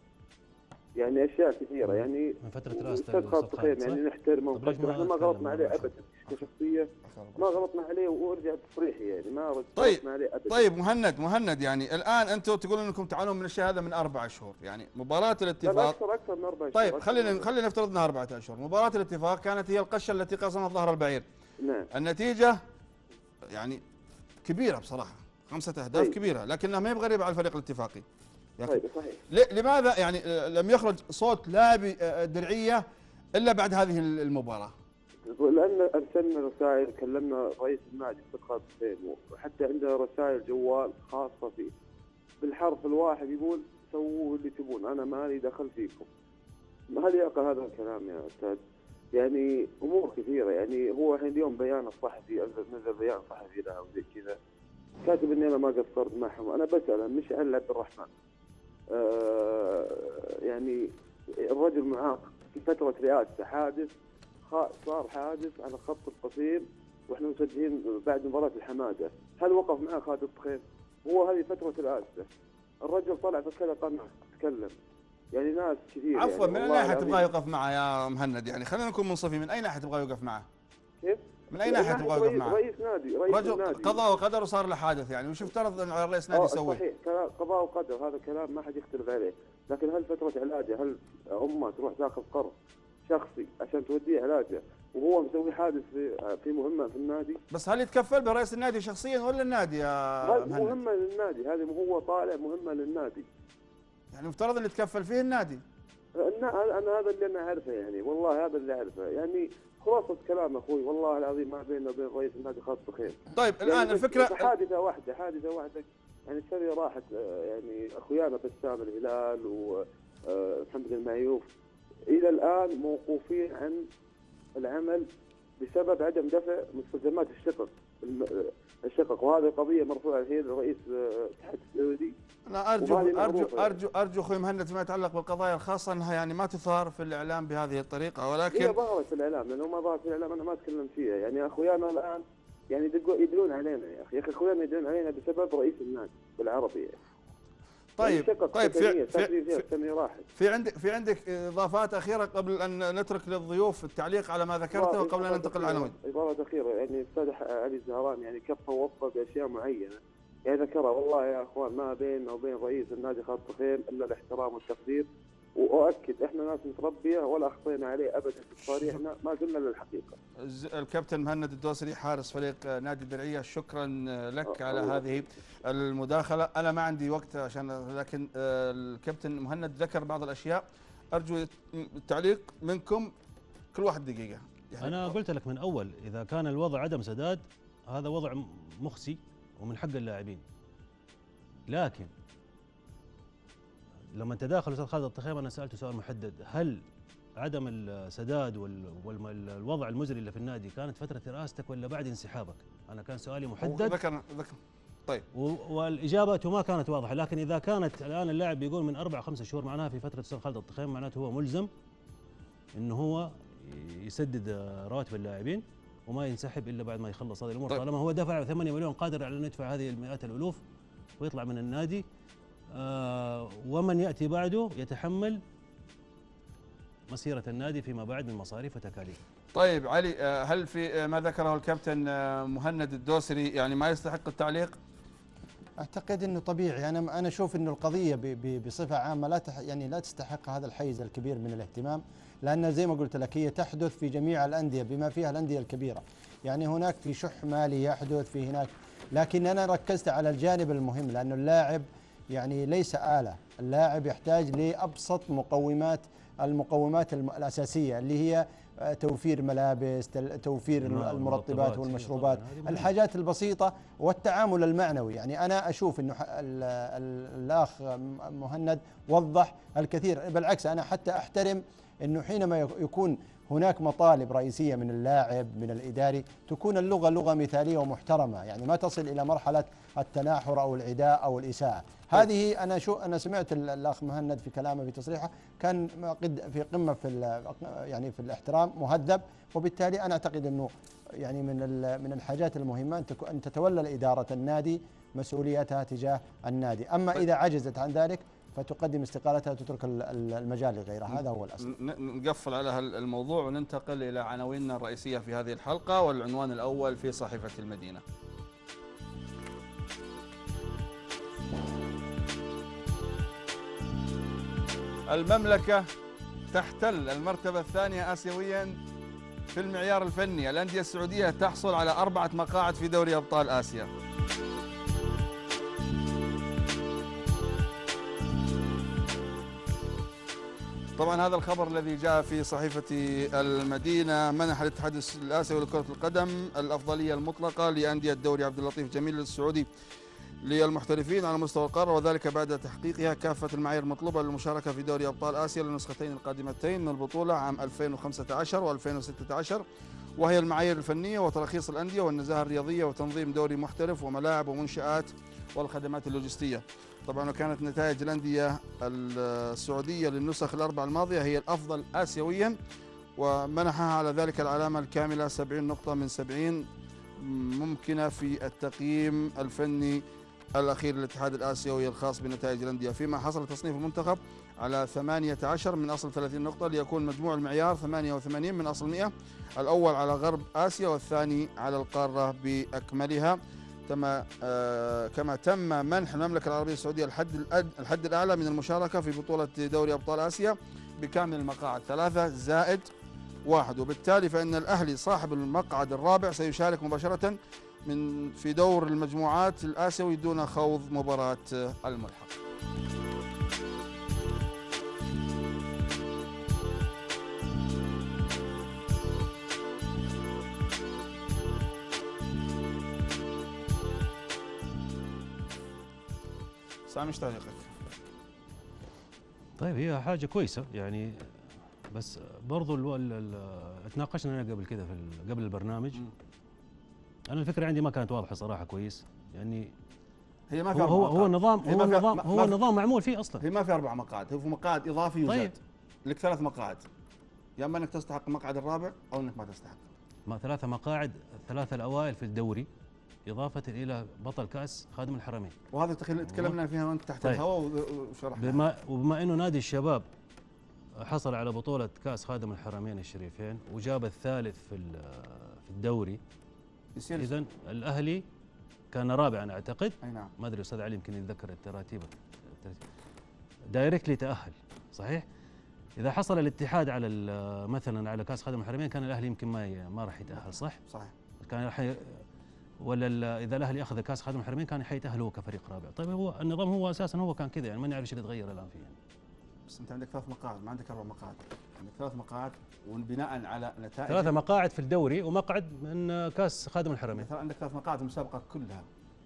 يعني اشياء كثيره يعني من فتره راسته يعني نحترمه ونقدره، احنا ما غلطنا عليه ابدا كشخصيه، ما غلطنا عليه وارجع تصريحي يعني ما غلطنا طيب عليه ابدا. طيب مهند مهند يعني الان انتم تقولون انكم تعانون من الشيء هذا من اربع شهور، يعني مباراه الاتفاق اكثر اكثر من اربع شهور. طيب خلينا خلينا نفترض انها اربعه اشهر. مباراه الاتفاق كانت هي القشه التي قصمت ظهر البعير. نعم. النتيجه يعني كبيره بصراحه، خمسه اهداف طيب. كبيره، لكنها ما هي بغريبه على الفريق الاتفاقي. طيب صحيح. لماذا يعني لم يخرج صوت لاعبي الدرعيه الا بعد هذه المباراه؟ لان ارسلنا رسائل، كلمنا رئيس النادي استقرار حسين، وحتى عندنا رسائل جوال خاصه فيه بالحرف الواحد يقول سووا اللي تبون، انا ما لي دخل فيكم. هل يعقل هذا الكلام يا استاذ؟ يعني امور كثيره، يعني هو الحين اليوم بيان الصحفي نزل بيان صحفي له وزي كذا كاتب اني انا ما قصرت معهم. انا بسال مشعل عبد الرحمن آه يعني الرجل معاق في فتره رئاسته، حادث صار حادث على الخط القصير واحنا مسجلين بعد مباراه الحماده، هل وقف معاه خالد الطخيم؟ هو هذه فتره رئاسته، الرجل طلع في كذا قناه تكلم، يعني ناس كثير. عفوا، يعني من اي ناحيه تبغى يوقف معه يا مهند؟ يعني خلينا نكون منصفين، من اي ناحيه تبغى يوقف معه؟ كيف؟ من اي ناحيه تبغى يوقف معه؟ رئيس نادي، رئيس رجل النادي قضاء وقدر وصار له حادث، يعني وش افترض ان رئيس نادي يسوي؟ صحيح، قضاء وقدر، هذا كلام ما حد يختلف عليه، لكن هل فتره علاجه، هل امه تروح تاخذ قرض شخصي عشان توديه علاجه وهو مسوي حادث في في مهمه في النادي؟ بس هل يتكفل برئيس النادي شخصيا ولا النادي يا مهند؟ مهمه للنادي، هذه هو طالع مهمه للنادي، يعني مفترض ان يتكفل فيه النادي. انا انا هذا اللي انا اعرفه، يعني والله هذا اللي اعرفه، يعني خلاصه كلام اخوي والله العظيم ما بيننا وبين رئيس النادي خاص بخير. طيب يعني الان الفكره حادثه واحده، حادثه واحده يعني السنه راحت، يعني اخويانا بسام الهلال ومحمد المعيوف الى الان موقوفين عن العمل بسبب عدم دفع مستلزمات الشقق الشقق وهذه قضيه مرفوعه الحين لرئيس الاتحاد السعودي. انا ارجو ارجو ارجو ارجو اخوي مهند فيما يتعلق بالقضايا الخاصه انها يعني ما تثار في الاعلام بهذه الطريقه، ولكن هي ظهرت في الاعلام، لانه ما ظهرت في الاعلام انا ما تكلمت فيها، يعني اخويانا الان يعني يدلون علينا يا اخي، يا اخي اخويانا يدلون علينا بسبب رئيس النادي بالعربي يعني. طيب يعني طيب في في في, في عندك في عندك اضافات اخيره قبل ان نترك للضيوف التعليق على ما ذكرته وقبل ان ننتقل للعناوين؟ اضافه اخيره، يعني الاستاذ علي الزهران يعني كفى ووفى باشياء معينه، يعني ذكرها والله يا اخوان ما بيننا وبين رئيس النادي خالد الطخيم الا الاحترام والتقدير، واؤكد احنا ناس متربيه ولا اخطينا عليه ابدا في صريحنا، ما قلنا للحقيقه. الكابتن مهند الدوسري حارس فريق نادي الدرعيه، شكرا لك على هذه المداخله. انا ما عندي وقت عشان، لكن الكابتن مهند ذكر بعض الاشياء، ارجو التعليق منكم كل واحد دقيقه. يعني انا قلت لك من اول اذا كان الوضع عدم سداد هذا وضع مخزي ومن حق اللاعبين، لكن لما تداخل الاستاذ خالد الطخيم انا سالته سؤال محدد، هل عدم السداد والوضع المزري اللي في النادي كانت فتره رئاستك ولا بعد انسحابك؟ انا كان سؤالي محدد. ذكر ذكر طيب، والاجابه ما كانت واضحه، لكن اذا كانت الان اللاعب يقول من اربع خمسة شهور معناها في فتره الاستاذ خالد الطخيم، معناته هو ملزم انه هو يسدد رواتب اللاعبين وما ينسحب الا بعد ما يخلص هذه الامور. طيب. طالما هو دفع ثمانية مليون قادر على انه يدفع هذه المئات الالوف ويطلع من النادي، آه ومن ياتي بعده يتحمل مسيره النادي فيما بعد من مصاريف وتكاليف. طيب علي، هل في ما ذكره الكابتن مهند الدوسري يعني ما يستحق التعليق؟ اعتقد انه طبيعي، انا انا اشوف انه القضيه بصفه عامه لا يعني لا تستحق هذا الحيز الكبير من الاهتمام، لان زي ما قلت لك هي تحدث في جميع الانديه بما فيها الانديه الكبيره، يعني هناك في شح مالي يحدث في هناك، لكن انا ركزت على الجانب المهم، لانه اللاعب يعني ليس آلة، اللاعب يحتاج لابسط مقومات المقومات الاساسيه اللي هي توفير ملابس، توفير المرطبات والمشروبات، الحاجات البسيطة والتعامل المعنوي. يعني أنا أشوف أنه الأخ مهند وضح الكثير، بالعكس أنا حتى أحترم أنه حينما يكون هناك مطالب رئيسية من اللاعب من الإداري تكون اللغة لغة مثالية ومحترمة، يعني ما تصل إلى مرحلة التناحر أو العداء أو الإساءة. هذه أنا شو أنا سمعت الأخ مهند في كلامه في تصريحه كان في قمة في يعني في الاحترام مهذب، وبالتالي أنا أعتقد أنه يعني من من الحاجات المهمة أن تتولى إدارة النادي مسؤوليتها تجاه النادي، أما إذا عجزت عن ذلك فتقدم استقالتها وتترك المجال لغيرها، هذا هو الأصل. نقفل على الموضوع وننتقل إلى عناويننا الرئيسية في هذه الحلقة، والعنوان الأول في صحيفة المدينة. المملكة تحتل المرتبة الثانية آسيويا في المعيار الفني، الأندية السعودية تحصل على أربعة مقاعد في دوري أبطال آسيا. طبعا هذا الخبر الذي جاء في صحيفة المدينة: منح الاتحاد الآسيوي لكرة القدم الأفضلية المطلقة لأندية الدوري عبد اللطيف جميل السعودي للمحترفين على مستوى القارة، وذلك بعد تحقيقها كافة المعايير المطلوبة للمشاركة في دوري أبطال آسيا للنسختين القادمتين من البطولة عام ألفين وخمسة عشر وألفين وستة عشر، وهي المعايير الفنية وتراخيص الأندية والنزاهة الرياضية وتنظيم دوري محترف وملاعب ومنشآت والخدمات اللوجستية. طبعا وكانت نتائج الأندية السعودية للنسخ الأربع الماضية هي الأفضل آسيويا، ومنحها على ذلك العلامة الكاملة سبعين نقطة من سبعين ممكنة في التقييم الفني الأخير للاتحاد الآسيوي الخاص بنتائج الأندية، فيما حصل تصنيف المنتخب على ثمانية عشر من أصل ثلاثين نقطة ليكون مجموع المعيار ثمانية وثمانين من أصل مئة، الأول على غرب آسيا والثاني على القارة بأكملها. كما آه كما تم منح المملكة العربية السعودية الحد الحد الأعلى من المشاركة في بطولة دوري أبطال آسيا بكامل المقاعد ثلاثة زائد واحد، وبالتالي فإن الأهلي صاحب المقعد الرابع سيشارك مباشرة من في دور المجموعات الآسيوي دون خوض مباراة الملحق. سامي ايش تعليقك؟ طيب هي حاجة كويسة يعني، بس برضو ال ال تناقشنا أنا قبل كده في قبل البرنامج. م. أنا الفكرة عندي ما كانت واضحة صراحة كويس يعني. هي ما في هو هو, هو النظام هو النظام هو النظام معمول فيه أصلا. هي ما في أربع مقاعد، هو في مقاعد إضافي يوجد. طيب. لك ثلاث مقاعد، يا اما انك تستحق المقعد الرابع او انك ما تستحق. ما ثلاثة مقاعد، ثلاثة الأوائل في الدوري إضافة إلى بطل كأس خادم الحرمين. وهذا تكلمنا فيها وأنت تحت طيب. الهواء وشرحنا. بما وبما إنه نادي الشباب حصل على بطولة كأس خادم الحرمين الشريفين وجاب الثالث في في الدوري، إذن الأهلي كان رابعا أعتقد. أي نعم. ما أدري أستاذ علي يمكن يتذكر التراتيب. دايركتلي تأهل صحيح؟ إذا حصل الاتحاد على مثلا على كأس خادم الحرمين كان الأهلي يمكن ما ما راح يتأهل صح؟ صحيح. كان راح ي... ولا إذا الأهلي أخذ كأس خادم الحرمين كان حيتأهل هو كفريق رابع. طيب هو النظام هو أساسا هو كان كذا يعني، ما نعرف ايش اللي تغير الآن فيه. بس أنت عندك ثلاث مقاعد، ما عندك أربع مقاعد، عندك ثلاث مقاعد وبناء على نتائج. ثلاثة مقاعد في الدوري ومقعد من كأس خادم الحرمين. عندك ثلاث مقاعد في المسابقة كلها.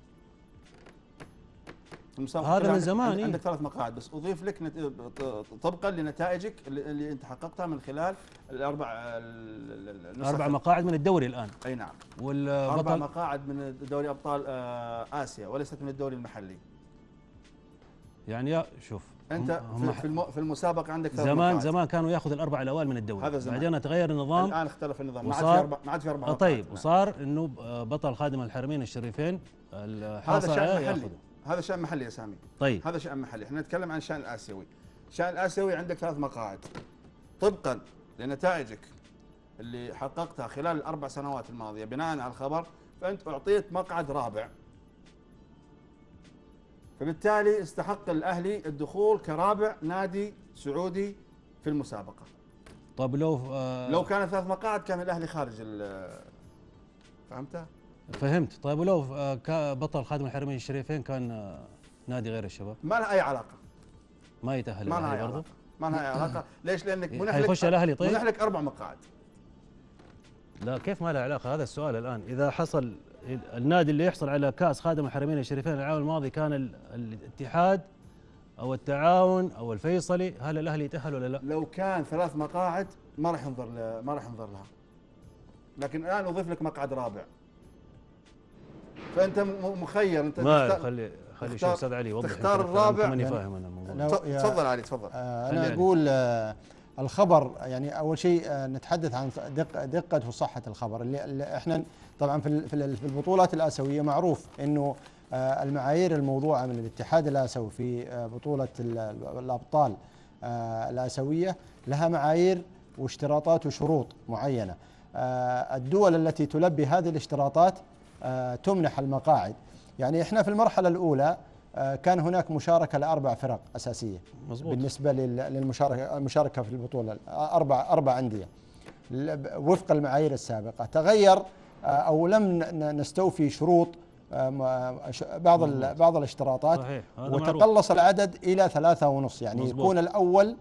هذا من زمان. عندك ثلاث مقاعد بس اضيف لك نت... طبقا لنتائجك اللي انت حققتها من خلال الاربع اربع مقاعد من الدوري الان. اي نعم. والبطل اربع مقاعد من دوري ابطال اسيا وليست من الدوري المحلي. يعني يا شوف انت هم في الم... في المسابقه عندك ثلاث زمان مقاعد. زمان كانوا ياخذ الاربع الاوائل من الدوري، هذا زمان. بعدين تغير النظام، الان اختلف النظام، ما عاد في اربع ما عاد في اربع مقاعد. طيب نعم. وصار انه بطل خادم الحرمين الشريفين هذا شأن محلي. هذا شأن محلي يا سامي. طيب هذا شأن محلي، احنا نتكلم عن الشأن الآسيوي. الشأن الآسيوي عندك ثلاث مقاعد طبقا لنتائجك اللي حققتها خلال الأربع سنوات الماضية بناء على الخبر، فأنت أعطيت مقعد رابع. فبالتالي استحق الأهلي الدخول كرابع نادي سعودي في المسابقة. طب لو آه لو كان ثلاث مقاعد كان الأهلي خارج. فهمتها؟ فهمت. طيب ولو بطل خادم الحرمين الشريفين كان نادي غير الشباب؟ ما لها اي علاقه. ما يتاهل ما لها اي علاقه. ما لها اي علاقه، ليش؟ لانك منح لك حيخش الاهلي. طيب منح لك اربع مقاعد. لا كيف ما لها علاقه؟ هذا السؤال الان. اذا حصل النادي اللي يحصل على كاس خادم الحرمين الشريفين العام الماضي كان الاتحاد او التعاون او الفيصلي، هل الاهلي يتاهل ولا لا؟ لو كان ثلاث مقاعد ما راح ينظر ما راح ينظر لها. لكن الان اضيف لك مقعد رابع. فانت مخير انت. ما خلي خلي شوف استاذ علي وضح. تختار الرابع. ماني فاهم انا الموضوع. تفضل علي تفضل. آه انا اقول آه الخبر يعني اول شيء آه نتحدث عن دق دقه وصحه الخبر اللي, اللي احنا طبعا في في البطولات الاسيويه معروف انه آه المعايير الموضوعه من الاتحاد الاسيوي في آه بطوله الابطال آه الاسيويه لها معايير واشتراطات وشروط معينه. آه الدول التي تلبي هذه الاشتراطات آه تمنح المقاعد. يعني احنا في المرحله الاولى آه كان هناك مشاركه لاربع فرق اساسيه. مزبوط. بالنسبه للمشاركه المشاركه في البطوله اربع اربع انديه وفق المعايير السابقه. تغير آه او لم نستوفي شروط آه بعض بعض الاشتراطات. صحيح. هذا وتقلص العدد الى ثلاثة ونص، يعني مزبوط. يكون الاول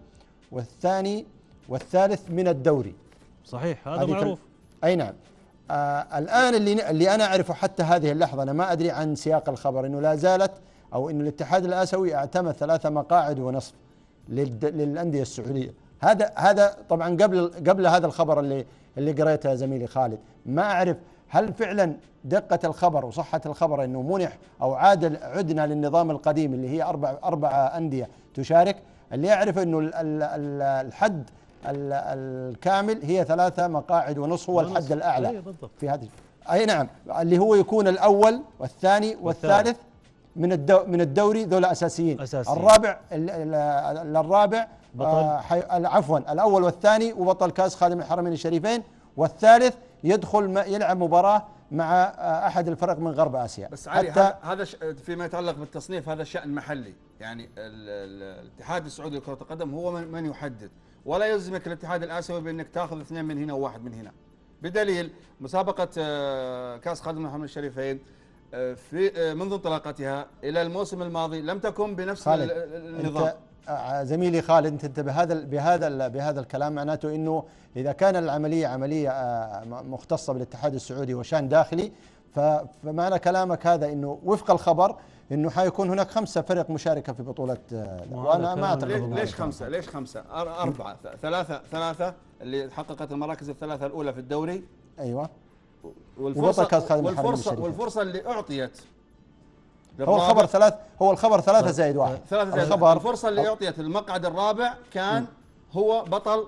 والثاني والثالث من الدوري. صحيح هذا معروف. أي نعم. آه الآن اللي اللي أنا أعرفه حتى هذه اللحظة، أنا ما أدري عن سياق الخبر، إنه لا زالت أو إنه الاتحاد الآسيوي اعتمد ثلاثة مقاعد ونصف للأندية السعودية. هذا هذا طبعا قبل قبل هذا الخبر اللي اللي قريته زميلي خالد. ما أعرف هل فعلا دقة الخبر وصحة الخبر إنه منح أو عاد عدنا للنظام القديم اللي هي أربع أربعة أندية تشارك. اللي يعرف إنه الحد الكامل هي ثلاثة مقاعد ونصف، هو الحد الأعلى في هذه. أي نعم، اللي هو يكون الأول والثاني والثالث من الدو من الدوري، ذولا أساسيين. أساسيين. الرابع الرابع آه عفوا الأول والثاني وبطل كأس خادم الحرمين الشريفين، والثالث يدخل يلعب مباراة مع أحد الفرق من غرب آسيا. بس علي هذا فيما يتعلق بالتصنيف هذا شأن محلي، يعني الاتحاد السعودي لكرة القدم هو من يحدد، ولا يلزمك الاتحاد الآسيوي بأنك تأخذ اثنين من هنا وواحد من هنا. بدليل مسابقة كأس خادم الحرمين الشريفين في منذ انطلاقتها إلى الموسم الماضي لم تكن بنفس النظام. زميلي خالد، انت انت بهذا بهذا بهذا الكلام معناته انه اذا كان العمليه عمليه مختصه بالاتحاد السعودي وشان داخلي، فمعنى كلامك هذا انه وفق الخبر انه حيكون هناك خمسه فرق مشاركه في بطوله. وانا ما اعتقد. ليش خمسه؟ ليش خمسه؟ اربعه، ثلاثه ثلاثه اللي حققت المراكز الثلاثه الاولى في الدوري. ايوه. والفرصه والفرصه والفرصه اللي اعطيت هو الخبر ثلاث هو الخبر ثلاثة زائد واحد. ثلاثة زائد الخبر الفرصة اللي أعطيت المقعد الرابع كان هو بطل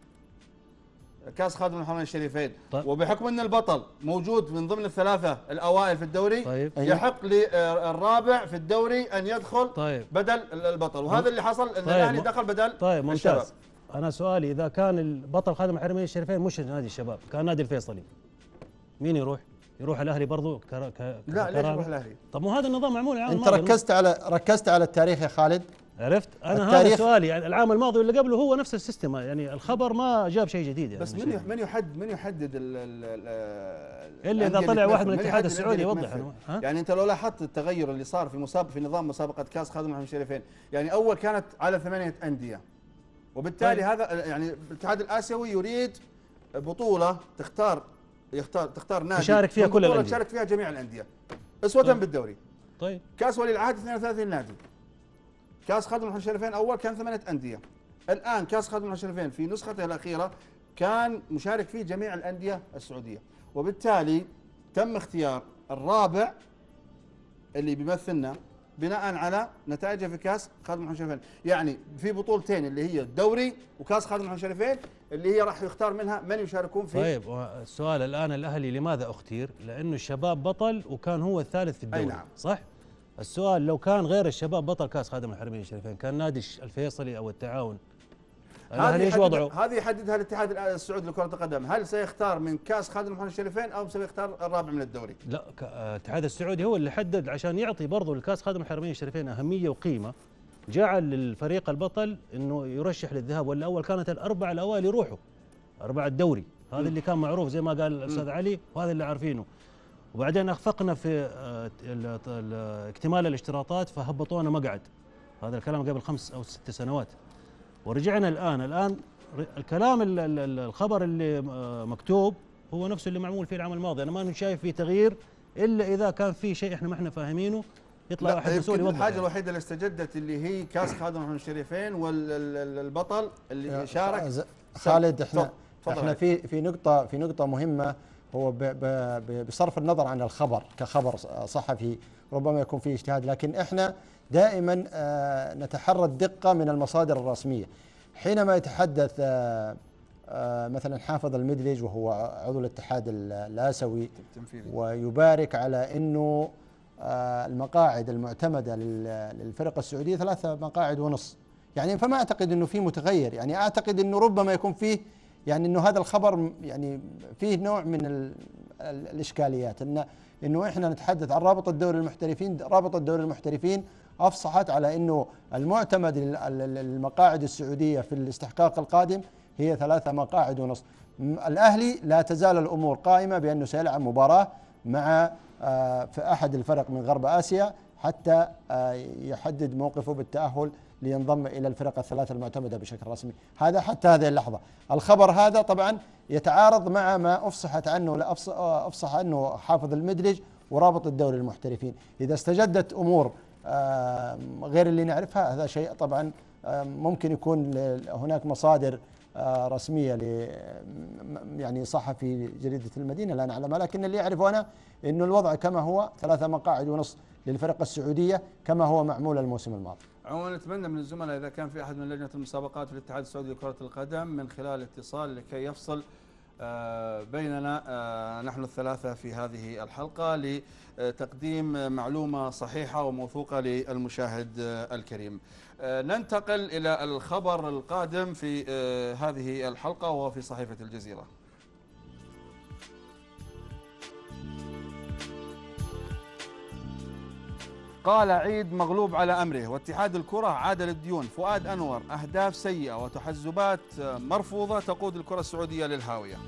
كأس خادم الحرمين الشريفين. طيب. وبحكم أن البطل موجود من ضمن الثلاثة الأوائل في الدوري. طيب. يحق للرابع في الدوري أن يدخل. طيب. بدل البطل، وهذا اللي حصل أن الأهلي دخل بدل. طيب ممتاز. الشباب. أنا سؤالي، إذا كان البطل خادم الحرمين الشريفين مش نادي الشباب، كان نادي الفيصلي، مين يروح؟ يروح الاهلي برضو كر... ك... لا ليش يروح الاهلي؟ طب مو هذا النظام معمول العام انت ركزت على ركزت على التاريخ يا خالد. عرفت انا هذا سؤالي، يعني العام الماضي واللي قبله هو نفس السيستم، يعني الخبر ما جاب شيء جديد. يعني بس من من يحدد من يحدد ال الا اذا طلع واحد من الاتحاد السعودي يوضح. يعني انت لو لاحظت التغير اللي صار في مسابقه في نظام مسابقه كاس خادم الحرمين الشريفين، يعني اول كانت على ثمانيه انديه، وبالتالي طيب. هذا يعني الاتحاد الاسيوي يريد بطوله تختار يختار تختار نادي يشارك فيها كل الانديه، يشارك فيها جميع الانديه اسوه طيب. بالدوري. طيب كاس ولي العهد اثنين وثلاثين نادي. كاس خادم الحرمين الشريفين اول كان ثمانيه انديه. الان كاس خادم الحرمين الشريفين في نسخته الاخيره كان مشارك فيه جميع الانديه السعوديه، وبالتالي تم اختيار الرابع اللي بيمثلنا بناء على نتائجه في كاس خادم الحرمين الشريفين. يعني في بطولتين اللي هي الدوري وكاس خادم الحرمين الشريفين اللي هي راح يختار منها من يشاركون فيه. طيب السؤال الان، الاهلي لماذا اختير؟ لانه الشباب بطل وكان هو الثالث في الدوري. أي نعم. صح؟ السؤال لو كان غير الشباب بطل كاس خادم الحرمين الشريفين، كان نادي الفيصلي او التعاون، الاهلي ايش وضعه؟ هذه يحددها الاتحاد السعودي لكرة القدم، هل سيختار من كاس خادم الحرمين الشريفين او سيختار الرابع من الدوري؟ لا، الاتحاد السعودي هو اللي حدد عشان يعطي برضه الكاس خادم الحرمين الشريفين اهميه وقيمه، جعل الفريق البطل انه يرشح للذهاب، والاول كانت الاربعه الاوائل يروحوا اربعه الدوري، هذا م. اللي كان معروف زي ما قال الاستاذ علي، وهذا اللي عارفينه. وبعدين اخفقنا في اكتمال الاشتراطات فهبطونا مقعد، هذا الكلام قبل خمس او ست سنوات، ورجعنا الان الان الكلام الخبر اللي مكتوب هو نفسه اللي معمول فيه العام الماضي. انا ما شايف فيه تغيير الا اذا كان في شيء احنا ما احنا فاهمينه يطلع واحد مسؤول يوضح. الحاجه الوحيده اللي استجدت اللي هي كاس خادم الحرمين الشريفين والبطل اللي شارك. خالد احنا احنا في في نقطه في نقطه مهمه، هو ب ب بصرف النظر عن الخبر كخبر صحفي ربما يكون فيه اجتهاد، لكن احنا دائما نتحرى الدقه من المصادر الرسميه. حينما يتحدث مثلا حافظ المدلج وهو عضو الاتحاد الآسيوي ويبارك على انه المقاعد المعتمده للفرق السعوديه ثلاثه مقاعد ونص، يعني فما اعتقد انه في متغير. يعني اعتقد انه ربما يكون فيه يعني انه هذا الخبر يعني فيه نوع من ال ال الاشكاليات، انه انه احنا نتحدث عن رابطه دوري المحترفين، رابطه دوري المحترفين افصحت على انه المعتمد للمقاعد السعوديه في الاستحقاق القادم هي ثلاثه مقاعد ونص. الاهلي لا تزال الامور قائمه بانه سيلعب مباراه مع في احد الفرق من غرب اسيا حتى يحدد موقفه بالتأهل لينضم إلى الفرق الثلاث المعتمدة بشكل رسمي. هذا حتى هذه اللحظة. الخبر هذا طبعا يتعارض مع ما أفصحت عنه أفصح عنه حافظ المدلج ورابط الدوري للمحترفين. إذا استجدت أمور غير اللي نعرفها هذا شيء طبعا ممكن يكون هناك مصادر رسمية ل يعني صحفي جريدة المدينة لا نعلمها، لكن اللي أعرفه أنا إنه الوضع كما هو، ثلاثة مقاعد ونص للفرق السعودية كما هو معمول الموسم الماضي. عموما نتمنى من الزملاء إذا كان في أحد من لجنة المسابقات في الاتحاد السعودي لكرة القدم من خلال اتصال لكي يفصل بيننا نحن الثلاثة في هذه الحلقة لتقديم معلومة صحيحة وموثوقة للمشاهد الكريم. ننتقل إلى الخبر القادم في هذه الحلقة وهو في صحيفة الجزيرة. قال عيد مغلوب على أمره واتحاد الكرة عاد للديون. فؤاد أنور: أهداف سيئة وتحزبات مرفوضة تقود الكرة السعودية للهاوية.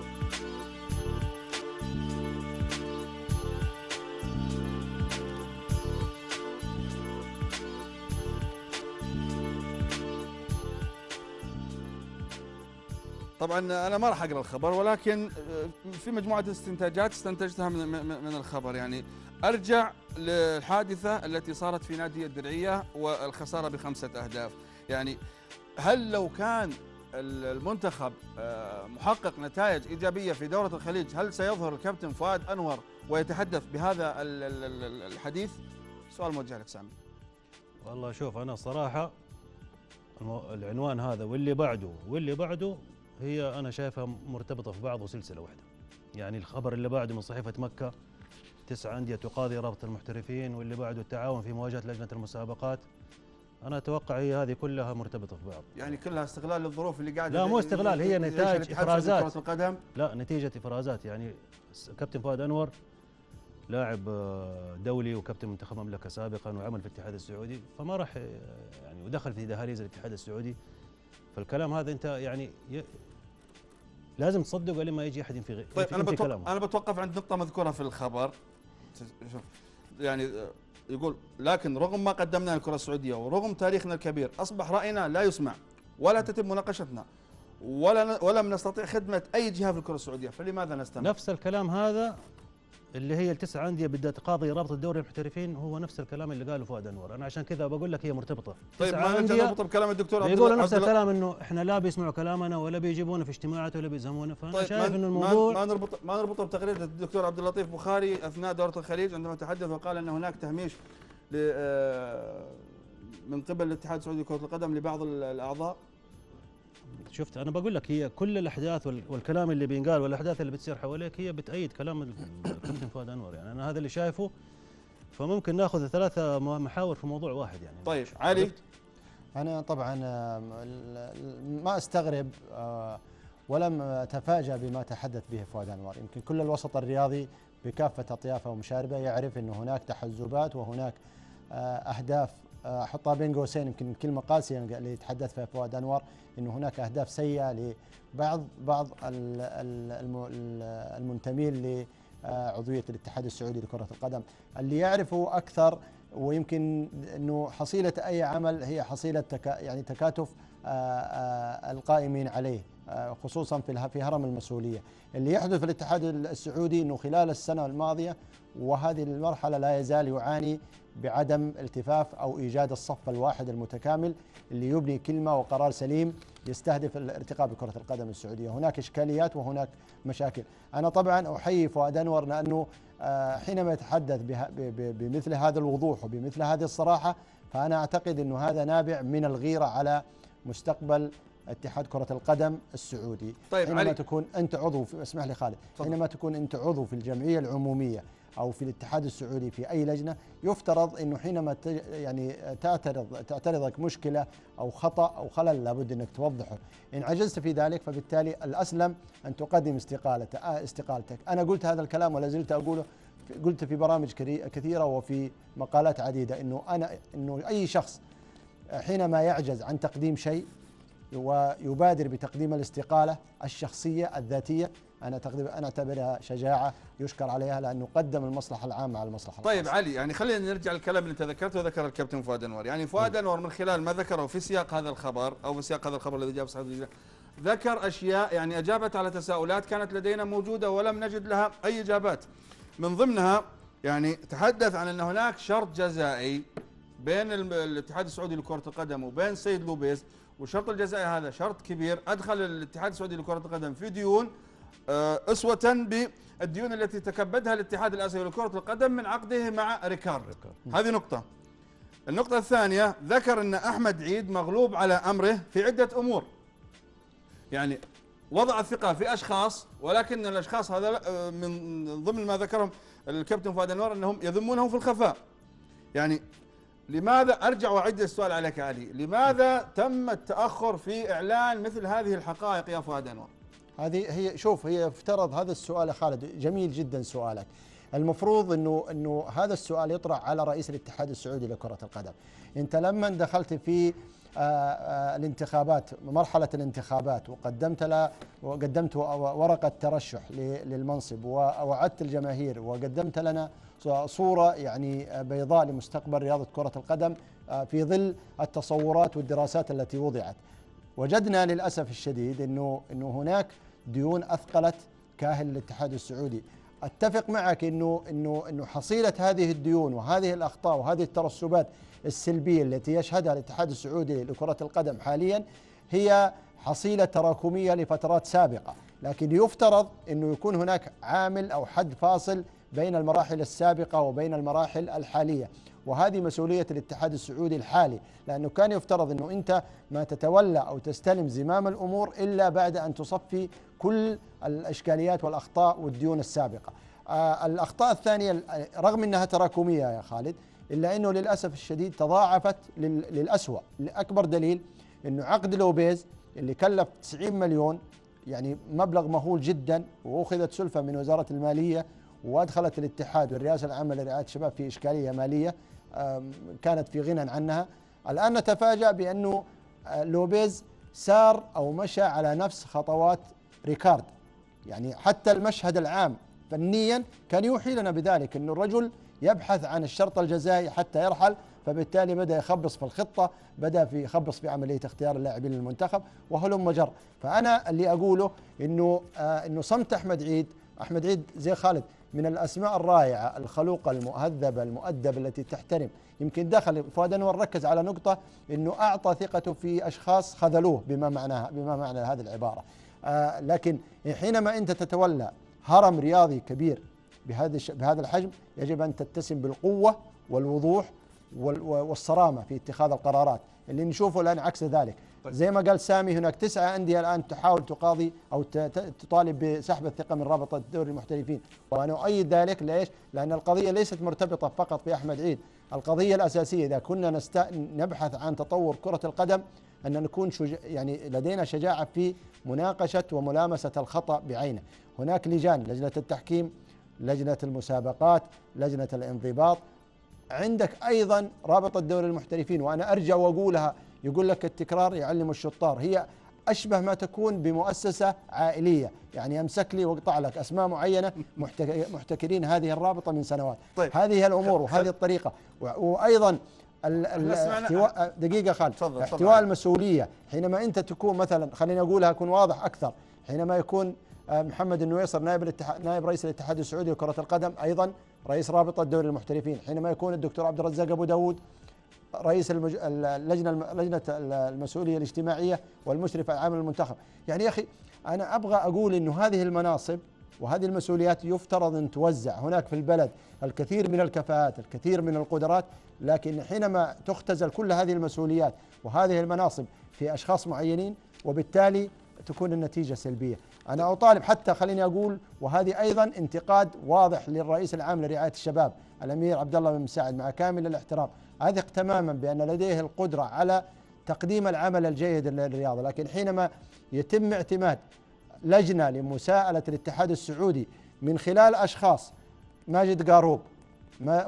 طبعا أنا ما راح أقرأ الخبر، ولكن في مجموعة استنتاجات استنتجتها من من الخبر. يعني أرجع للحادثة التي صارت في نادي الدرعية والخسارة بخمسة أهداف. يعني هل لو كان المنتخب محقق نتائج إيجابية في دورة الخليج هل سيظهر الكابتن فؤاد أنور ويتحدث بهذا الحديث؟ سؤال موجه لك سامي. والله شوف، أنا صراحة العنوان هذا واللي بعده واللي بعده هي أنا شايفها مرتبطة في بعض وسلسلة واحدة. يعني الخبر اللي بعده من صحيفة مكة: تسع أندية تقاضي رابطة المحترفين، واللي بعده التعاون في مواجهة لجنة المسابقات. أنا أتوقع هي هذه كلها مرتبطة في بعض. يعني كلها استغلال للظروف اللي قاعدة. لا مو استغلال، هي نتاج إفرازات. كرة القدم لا نتيجة إفرازات. يعني كابتن فؤاد أنور لاعب دولي وكابتن منتخب مملكة سابقا وعمل في الاتحاد السعودي، فما راح يعني ودخل في دهاليز الاتحاد السعودي. فالكلام هذا أنت يعني ي... لازم تصدقه لما يجي أحد في غير. طيب أنا بتوقف أنا بتوقف عند نقطة مذكورة في الخبر. شوف يعني يقول: لكن رغم ما قدمناه للكرة السعودية ورغم تاريخنا الكبير أصبح رأينا لا يسمع ولا تتم مناقشتنا ولا ولم نستطيع خدمة أي جهة في الكرة السعودية، فلماذا نستمر؟ نفس الكلام هذا اللي هي التسع أندية بدها تقاضي رابطة الدوري المحترفين هو نفس الكلام اللي قاله فؤاد أنور. أنا عشان كذا بقول لك هي مرتبطة. طيب ما نربطها بكلام الدكتور عبد الله. يقول نفس الكلام انه احنا لا بيسمعوا كلامنا ولا بيجيبونا في اجتماعات ولا بيزهمونا. فانا طيب شايف انه الموضوع ما نربط ما نربطه بتغريده الدكتور عبد اللطيف بخاري اثناء دورة الخليج عندما تحدث وقال ان هناك تهميش من قبل الاتحاد السعودي لكرة القدم لبعض الاعضاء. شفت انا بقول لك هي كل الاحداث والكلام اللي بينقال والاحداث اللي بتصير حواليك هي بتأيد كلام الكابتن فؤاد أنور. يعني انا هذا اللي شايفه، فممكن ناخذ ثلاثه محاور في موضوع واحد. يعني طيب علي، انا طبعا ما استغرب ولم اتفاجأ بما تحدث به فؤاد أنور. يمكن كل الوسط الرياضي بكافة اطيافه ومشاربه يعرف انه هناك تحزبات وهناك اهداف احطها بين قوسين. يمكن كلمه قاسيه اللي يتحدث فيها فؤاد أنور انه هناك اهداف سيئه لبعض بعض المنتمين لعضويه الاتحاد السعودي لكره القدم. اللي يعرفه اكثر ويمكن انه حصيله اي عمل هي حصيله تكا يعني تكاتف القائمين عليه، خصوصا في في هرم المسؤوليه. اللي يحدث في الاتحاد السعودي انه خلال السنه الماضيه وهذه المرحله لا يزال يعاني بعدم التفاف او ايجاد الصف الواحد المتكامل اللي يبني كلمه وقرار سليم يستهدف الارتقاء بكره القدم السعوديه. هناك اشكاليات وهناك مشاكل. انا طبعا احيي فؤاد أنور لانه حينما يتحدث بمثل هذا الوضوح وبمثل هذه الصراحه، فانا اعتقد انه هذا نابع من الغيره على مستقبل اتحاد كرة القدم السعودي. طيب حينما علي. تكون أنت عضو في اسمح لي خالد فضل. حينما تكون أنت عضو في الجمعية العمومية أو في الاتحاد السعودي في أي لجنة، يفترض أنه حينما يعني تعترض تعترضك مشكلة أو خطأ أو خلل لابد أنك توضحه. إن عجزت في ذلك فبالتالي الأسلم أن تقدم استقالتك استقالتك. أنا قلت هذا الكلام ولا زلت أقوله، قلت في برامج كثيرة وفي مقالات عديدة أنه أنا أنه أي شخص حينما يعجز عن تقديم شيء ويبادر بتقديم الاستقالة الشخصية الذاتية. أنا أنا أعتبرها شجاعة يشكر عليها، لأنه قدم المصلحة العامة على المصلحة طيب الخاصة. علي، يعني خلينا نرجع للكلام اللي أنت ذكرته وذكر الكابتن فؤاد أنور. يعني فؤاد أنور من خلال ما ذكره في سياق هذا الخبر أو في سياق هذا الخبر الذي جاء في صحيفة ذكر أشياء يعني أجابت على تساؤلات كانت لدينا موجودة ولم نجد لها أي إجابات. من ضمنها يعني تحدث عن أن هناك شرط جزائي بين الاتحاد السعودي لكرة القدم وبين سيد لوبيز، والشرط الجزائي هذا شرط كبير أدخل الاتحاد السعودي لكرة القدم في ديون أسوة بالديون التي تكبدها الاتحاد الآسيوي لكرة القدم من عقده مع ريكارد. هذه نقطة. النقطة الثانية ذكر أن أحمد عيد مغلوب على أمره في عدة أمور، يعني وضع الثقة في أشخاص، ولكن الأشخاص هذا من ضمن ما ذكرهم الكابتن فؤاد أنور أنهم يذمونهم في الخفاء. يعني لماذا، أرجع وأعيد السؤال عليك علي، لماذا تم التأخر في إعلان مثل هذه الحقائق يا فؤاد أنور؟ هذه هي، شوف، هي يفترض هذا السؤال يا خالد، جميل جدا سؤالك. المفروض انه انه هذا السؤال يطرح على رئيس الاتحاد السعودي لكرة القدم. انت لما دخلت في آآ آآ الانتخابات، مرحلة الانتخابات، وقدمت له وقدمت ورقة ترشح للمنصب ووعدت الجماهير وقدمت لنا صورة يعني بيضاء لمستقبل رياضة كرة القدم في ظل التصورات والدراسات التي وضعت، وجدنا للأسف الشديد انه انه هناك ديون اثقلت كاهل الاتحاد السعودي. اتفق معك انه انه انه حصيله هذه الديون وهذه الاخطاء وهذه الترسبات السلبيه التي يشهدها الاتحاد السعودي لكره القدم حاليا هي حصيله تراكميه لفترات سابقه، لكن يفترض انه يكون هناك عامل او حد فاصل بين المراحل السابقه وبين المراحل الحاليه، وهذه مسؤوليه الاتحاد السعودي الحالي، لانه كان يفترض انه انت ما تتولى او تستلم زمام الامور الا بعد ان تصفي كل الاشكاليات والاخطاء والديون السابقه. آه الاخطاء الثانيه رغم انها تراكميه يا خالد، الا انه للاسف الشديد تضاعفت للاسوء. الاكبر دليل انه عقد لوبيز اللي كلف تسعين مليون، يعني مبلغ مهول جدا، واخذت سلفه من وزاره الماليه وادخلت الاتحاد والرئاسه العامه لرعايه الشباب في اشكاليه ماليه كانت في غنى عنها. الان نتفاجأ بانه لوبيز سار او مشى على نفس خطوات ريكارد، يعني حتى المشهد العام فنيا كان يوحي لنا بذلك، انه الرجل يبحث عن الشرط الجزائي حتى يرحل، فبالتالي بدا يخبص في الخطه، بدا في يخبص في عمليه اختيار اللاعبين للمنتخب وهلم جر. فانا اللي اقوله انه آه انه صمت احمد عيد، احمد عيد زي خالد من الاسماء الرائعه الخلوقه المؤهذبه المؤدبه التي تحترم. يمكن دخل فؤاد أنور ركز على نقطه انه اعطى ثقته في اشخاص خذلوه بما معناها بما معنى هذه العباره. آه لكن حينما انت تتولى هرم رياضي كبير بهذا بهذا الحجم يجب ان تتسم بالقوه والوضوح والصرامه في اتخاذ القرارات. اللي نشوفه الان عكس ذلك. زي ما قال سامي، هناك تسعة أندية الآن تحاول تقاضي أو تطالب بسحب الثقة من رابطة دوري المحترفين، وأنا أؤيد ذلك. ليش؟ لأن القضية ليست مرتبطة فقط بأحمد عيد، القضية الأساسية إذا كنا نست... نبحث عن تطور كرة القدم أن نكون شجاع، يعني لدينا شجاعة في مناقشة وملامسة الخطأ بعينه. هناك لجان، لجنة التحكيم، لجنة المسابقات، لجنة الانضباط، عندك أيضا رابطة دوري المحترفين. وأنا أرجع وأقولها، يقول لك التكرار يعلم الشطار، هي أشبه ما تكون بمؤسسة عائلية، يعني يمسك لي ويقطع لك أسماء معينة محتكرين هذه الرابطة من سنوات. طيب. هذه الأمور وهذه الطريقة. وأيضا الاحتواء، دقيقة خالد، احتواء المسؤولية. حينما أنت تكون مثلا، خليني أقولها أكون واضح أكثر، حينما يكون محمد النويصر نائب الاتحاد، نائب رئيس الاتحاد السعودي لكرة القدم، أيضا رئيس رابطة دوري المحترفين، حينما يكون الدكتور عبد الرزاق أبو داود رئيس المج... اللجنة لجنة المسؤولية الاجتماعية والمشرف العام للمنتخب. يعني يا أخي أنا أبغى أقول إنه هذه المناصب وهذه المسؤوليات يفترض أن توزع. هناك في البلد الكثير من الكفاءات، الكثير من القدرات، لكن حينما تختزل كل هذه المسؤوليات وهذه المناصب في أشخاص معينين، وبالتالي تكون النتيجة سلبية. أنا أطالب، حتى خليني أقول، وهذه أيضا انتقاد واضح للرئيس العام لرعاية الشباب الأمير عبد الله بن مساعد، مع كامل الاحترام، أثق تماما بأن لديه القدرة على تقديم العمل الجيد للرياضة، لكن حينما يتم اعتماد لجنة لمساءلة الاتحاد السعودي من خلال أشخاص، ماجد قاروب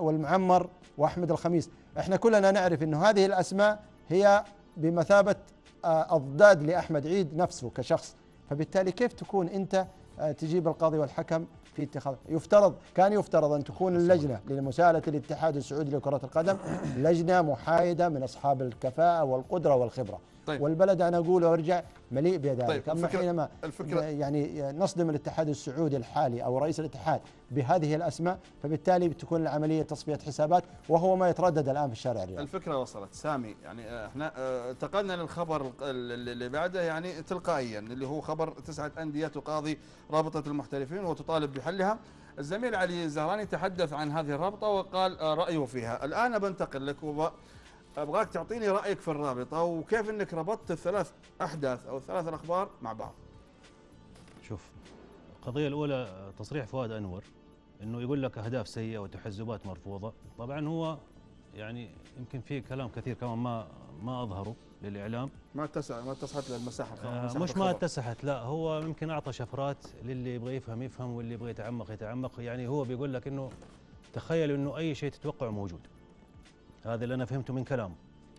والمعمر وأحمد الخميس، احنا كلنا نعرف أن هذه الأسماء هي بمثابة اضداد لاحمد عيد نفسه كشخص، فبالتالي كيف تكون انت تجيب القاضي والحكم في اتخاذ؟ يفترض كان يفترض ان تكون اللجنه لمساءله الاتحاد السعودي لكره القدم لجنه محايده من اصحاب الكفاءه والقدره والخبره. طيب. والبلد انا اقول وارجع مليء بذلك. طيب. اما حينما الفكرة يعني نصدم الاتحاد السعودي الحالي او رئيس الاتحاد بهذه الاسماء، فبالتالي بتكون العمليه تصفيه حسابات، وهو ما يتردد الان في الشارع الرياضي. الفكره وصلت سامي. يعني احنا انتقلنا للخبر اللي بعده يعني تلقائيا، اللي هو خبر تسعه انديه تقاضي رابطه المحترفين وتطالب بحلها. الزميل علي الزهراني تحدث عن هذه الرابطه وقال رايه فيها. الان بنتقل لك وب... ابغاك تعطيني رايك في الرابطه وكيف انك ربطت الثلاث احداث او الثلاث الاخبار مع بعض. شوف، القضيه الاولى تصريح فؤاد انور انه يقول لك اهداف سيئه وتحزبات مرفوضه. طبعا هو يعني يمكن في كلام كثير كمان ما ما اظهره للاعلام، ما اتسع ما اتسعت للمساحه. آه مش ما اتسحت، لا هو يمكن اعطى شفرات للي يبغى يفهم يفهم واللي يبغى يتعمق يتعمق. يعني هو بيقول لك انه تخيل انه اي شيء تتوقعه موجود. هذا اللي انا فهمته من كلامه.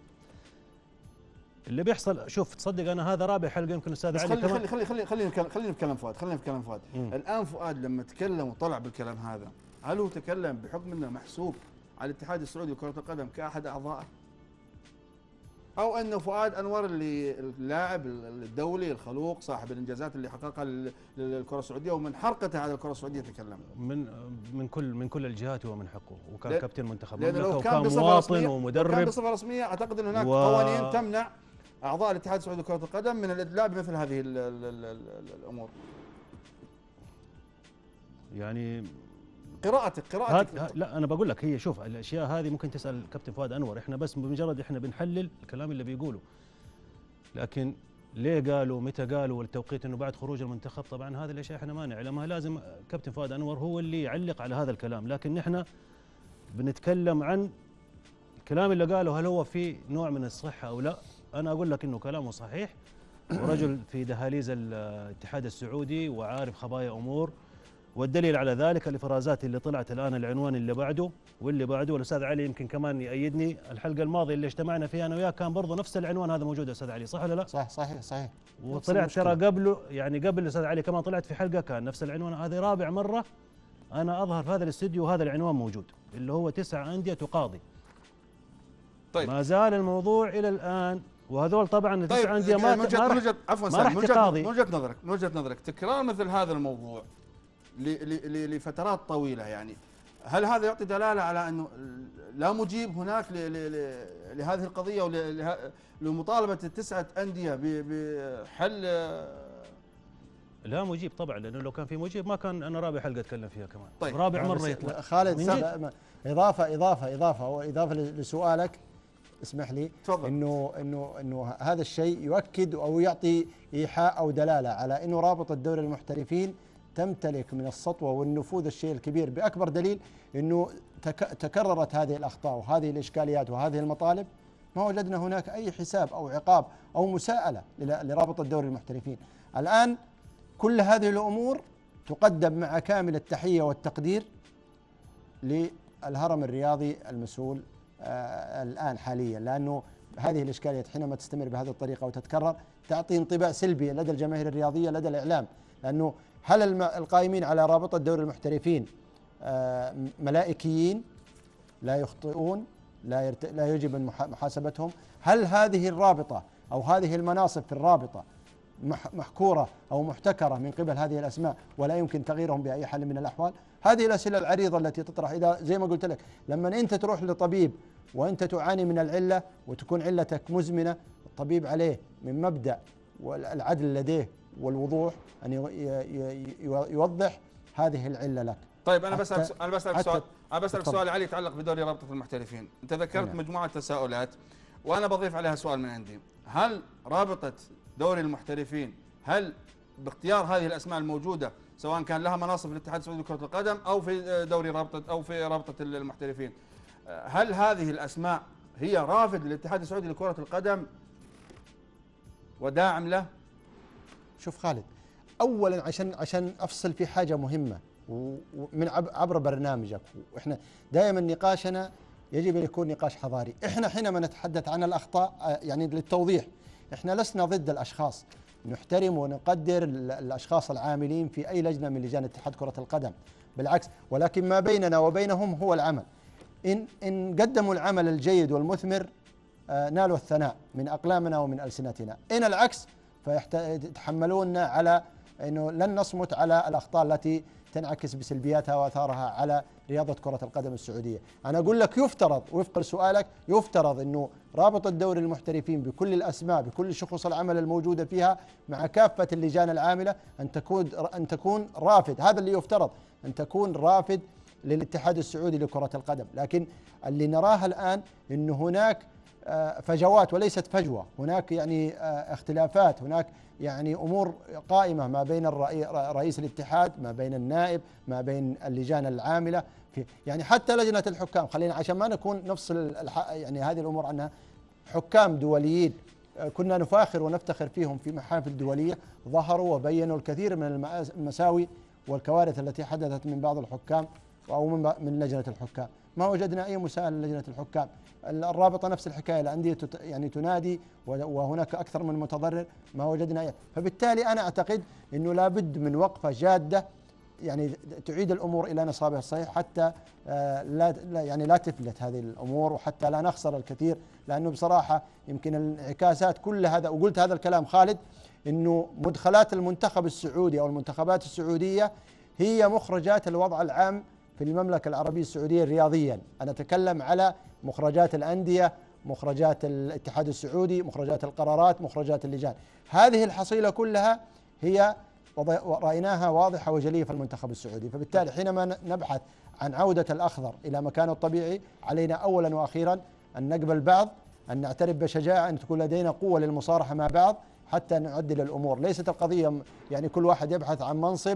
اللي بيحصل، شوف تصدق انا هذا رابع حلقه يمكن استاذ علي خلي خلي خلي خلي خلينا نتكلم خلينا نتكلم فؤاد خلينا نتكلم فؤاد الان فؤاد لما تكلم وطلع بالكلام هذا، هل هو تكلم بحكم انه محسوب على الاتحاد السعودي لكره القدم كاحد اعضائه؟ او انه فؤاد انور اللي اللاعب الدولي الخلوق صاحب الانجازات اللي حققها للكره السعوديه ومن حرقتها على الكره السعوديه تكلم؟ من من كل من كل الجهات هو من حقه، وكان كابتن منتخب مملكه وكان مواطن ومدرب. كان بصفه رسميه اعتقد ان هناك و... قوانين تمنع اعضاء الاتحاد السعودي لكره القدم من الادلاء بمثل هذه ال ال ال ال الامور. يعني قراءتك قراءتك لا انا بقول لك، هي شوف الاشياء هذه ممكن تسال كابتن فؤاد انور، احنا بس بمجرد احنا بنحلل الكلام اللي بيقوله. لكن ليه قالوا متى قالوا والتوقيت انه بعد خروج المنتخب، طبعا هذه الاشياء احنا ما نعلمها، لازم كابتن فؤاد انور هو اللي يعلق على هذا الكلام. لكن نحن بنتكلم عن الكلام اللي قاله هل هو في نوع من الصحه او لا. انا اقول لك انه كلامه صحيح، ورجل في دهاليز الاتحاد السعودي وعارف خبايا امور. والدليل على ذلك الافرازات اللي طلعت الان، العنوان اللي بعده واللي بعده، والاستاذ علي يمكن كمان يأيدني، الحلقه الماضيه اللي اجتمعنا فيها انا وياه كان برضه نفس العنوان هذا موجود يا استاذ علي، صح ولا لا؟ صح صحيح صحيح. وطلعت ترى قبله، يعني قبل الاستاذ علي كمان طلعت في حلقه كان نفس العنوان. هذه رابع مره انا اظهر في هذا الاستوديو وهذا العنوان موجود، اللي هو تسع انديه تقاضي. طيب ما زال الموضوع الى الان، وهذول طبعا طيب تسع انديه ما من وجهه ما وجهه عفوا ما راح تقاضي. من وجهه نظرك من وجهه نظرك تكرار مثل هذا الموضوع لفترات طويله، يعني هل هذا يعطي دلاله على انه لا مجيب هناك لهذه القضيه ولمطالبه التسعه انديه بحل؟ لا مجيب طبعا، لانه لو كان في مجيب ما كان انا رابع حلقه اتكلم فيها كمان. طيب رابع مره يطلع خالد. اضافه اضافه اضافه واضافه لسؤالك، اسمح لي. تفضل. انه انه انه هذا الشيء يؤكد او يعطي ايحاء او دلاله على انه رابطه دوري المحترفين تمتلك من السطوه والنفوذ الشيء الكبير، باكبر دليل انه تكررت هذه الاخطاء وهذه الاشكاليات وهذه المطالب، ما وجدنا هناك اي حساب او عقاب او مساءله لرابطه دوري المحترفين. الان كل هذه الامور تقدم مع كامل التحيه والتقدير للهرم الرياضي المسؤول آه الان حاليا، لانه هذه الاشكاليات حينما تستمر بهذه الطريقه وتتكرر تعطي انطباع سلبي لدى الجماهير الرياضيه لدى الاعلام. لانه هل القائمين على رابطه دوري المحترفين آه ملائكيين لا يخطئون لا يرت... لا يجب محاسبتهم؟ هل هذه الرابطه او هذه المناصب في الرابطه محكوره او محتكره من قبل هذه الاسماء ولا يمكن تغييرهم باي حال من الاحوال؟ هذه الاسئله العريضه التي تطرح، اذا زي ما قلت لك لما انت تروح لطبيب وانت تعاني من العله وتكون علتك مزمنه، الطبيب عليه من مبدا والعدل لديه والوضوح ان يوضح هذه العله لك. طيب انا بسالك انا بسالك سؤال انا بسالك سؤال علي يتعلق بدوري رابطه المحترفين. انت ذكرت نعم. مجموعه تساؤلات وانا بضيف عليها سؤال من عندي. هل رابطه دوري المحترفين هل باختيار هذه الاسماء الموجوده سواء كان لها مناصب في الاتحاد السعودي لكره القدم او في دوري رابطه او في رابطه المحترفين، هل هذه الاسماء هي رافد للاتحاد السعودي لكره القدم وداعم له؟ شوف خالد، اولا عشان عشان افصل في حاجه مهمه ومن عبر برنامجك، واحنا دائما نقاشنا يجب ان يكون نقاش حضاري. احنا حينما نتحدث عن الاخطاء يعني للتوضيح، احنا لسنا ضد الاشخاص، نحترم ونقدر الاشخاص العاملين في اي لجنه من لجان اتحاد كره القدم، بالعكس، ولكن ما بيننا وبينهم هو العمل. ان ان قدموا العمل الجيد والمثمر آه نالوا الثناء من اقلامنا ومن السنتنا، ان العكس فيتحملوننا على انه لن نصمت على الاخطاء التي تنعكس بسلبياتها واثارها على رياضه كره القدم السعوديه. انا اقول لك يفترض وفق لسؤالك، يفترض انه رابط الدوري المحترفين بكل الاسماء بكل شخوص العمل الموجوده فيها مع كافه اللجان العامله ان تكون ان تكون رافد، هذا اللي يفترض، ان تكون رافد للاتحاد السعودي لكره القدم. لكن اللي نراه الان انه هناك فجوات وليست فجوه، هناك يعني اختلافات، هناك يعني امور قائمه ما بين رئيس الاتحاد، ما بين النائب، ما بين اللجان العامله، في يعني حتى لجنه الحكام. خلينا عشان ما نكون نفصل يعني هذه الامور عنها، حكام دوليين كنا نفاخر ونفتخر فيهم في محافل دوليه، ظهروا وبينوا الكثير من المساوئ والكوارث التي حدثت من بعض الحكام او من لجنه الحكام. ما وجدنا اي مساءله للجنه الحكام. الرابطه نفس الحكايه، الانديه يعني تنادي وهناك اكثر من متضرر، ما وجدنا اي. فبالتالي انا اعتقد انه لابد من وقفه جاده يعني تعيد الامور الى نصابها الصحيح، حتى لا يعني لا تفلت هذه الامور وحتى لا نخسر الكثير. لانه بصراحه يمكن الانعكاسات كل هذا، وقلت هذا الكلام خالد، انه مدخلات المنتخب السعودي او المنتخبات السعوديه هي مخرجات الوضع العام في المملكة العربية السعودية رياضيا. أنا أتكلم على مخرجات الأندية، مخرجات الاتحاد السعودي، مخرجات القرارات، مخرجات اللجان. هذه الحصيلة كلها هي رأيناها واضحة وجلية في المنتخب السعودي. فبالتالي حينما نبحث عن عودة الأخضر إلى مكانه الطبيعي، علينا أولا وأخيرا أن نقبل بعض، أن نعترف بشجاعة، أن تكون لدينا قوة للمصارحة مع بعض حتى نعدل الأمور. ليست القضية يعني كل واحد يبحث عن منصب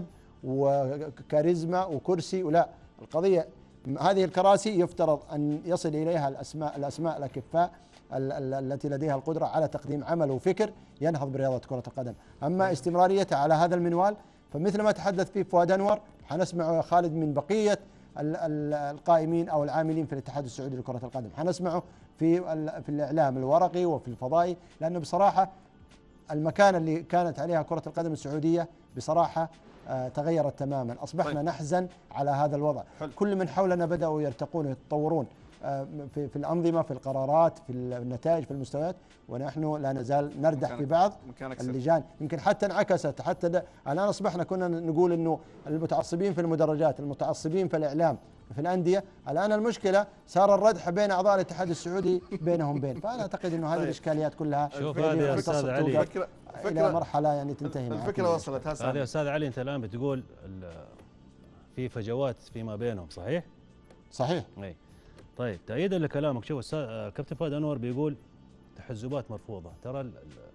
وكاريزما وكرسي، ولا القضية هذه الكراسي يفترض أن يصل إليها الأسماء الأسماء الأكفاء التي لديها القدرة على تقديم عمل وفكر ينهض برياضة كرة القدم. أما استمراريتها على هذا المنوال فمثل ما تحدث فيه فؤاد أنور، حنسمعه يا خالد من بقية القائمين أو العاملين في الاتحاد السعودي لكرة القدم، حنسمعه في في الإعلام الورقي وفي الفضائي. لأنه بصراحة المكان اللي كانت عليها كرة القدم السعودية بصراحة آه تغيرت تماما. أصبحنا طيب. نحزن على هذا الوضع. حل. كل من حولنا بدأوا يرتقون ويتطورون آه في, في الأنظمة، في القرارات، في النتائج، في المستويات، ونحن لا نزال نردح في بعض اللجان. يمكن حتى انعكست، حتى الآن أصبحنا كنا نقول أنه المتعصبين في المدرجات، المتعصبين في الإعلام، في الأندية، الآن المشكلة صار الردح بين أعضاء الاتحاد السعودي بينهم بين. فأنا أعتقد أنه هذه طيب. الإشكاليات كلها شوف هذه يا أستاذ علي إلى مرحلة يعني تنتهي. الفكرة وصلت هسه. هذه يا أستاذ علي أنت الآن بتقول في فجوات فيما بينهم، صحيح؟ صحيح. أي. طيب تأييدا لكلامك، شوف الكابتن فؤاد أنور بيقول تحزبات مرفوضة. ترى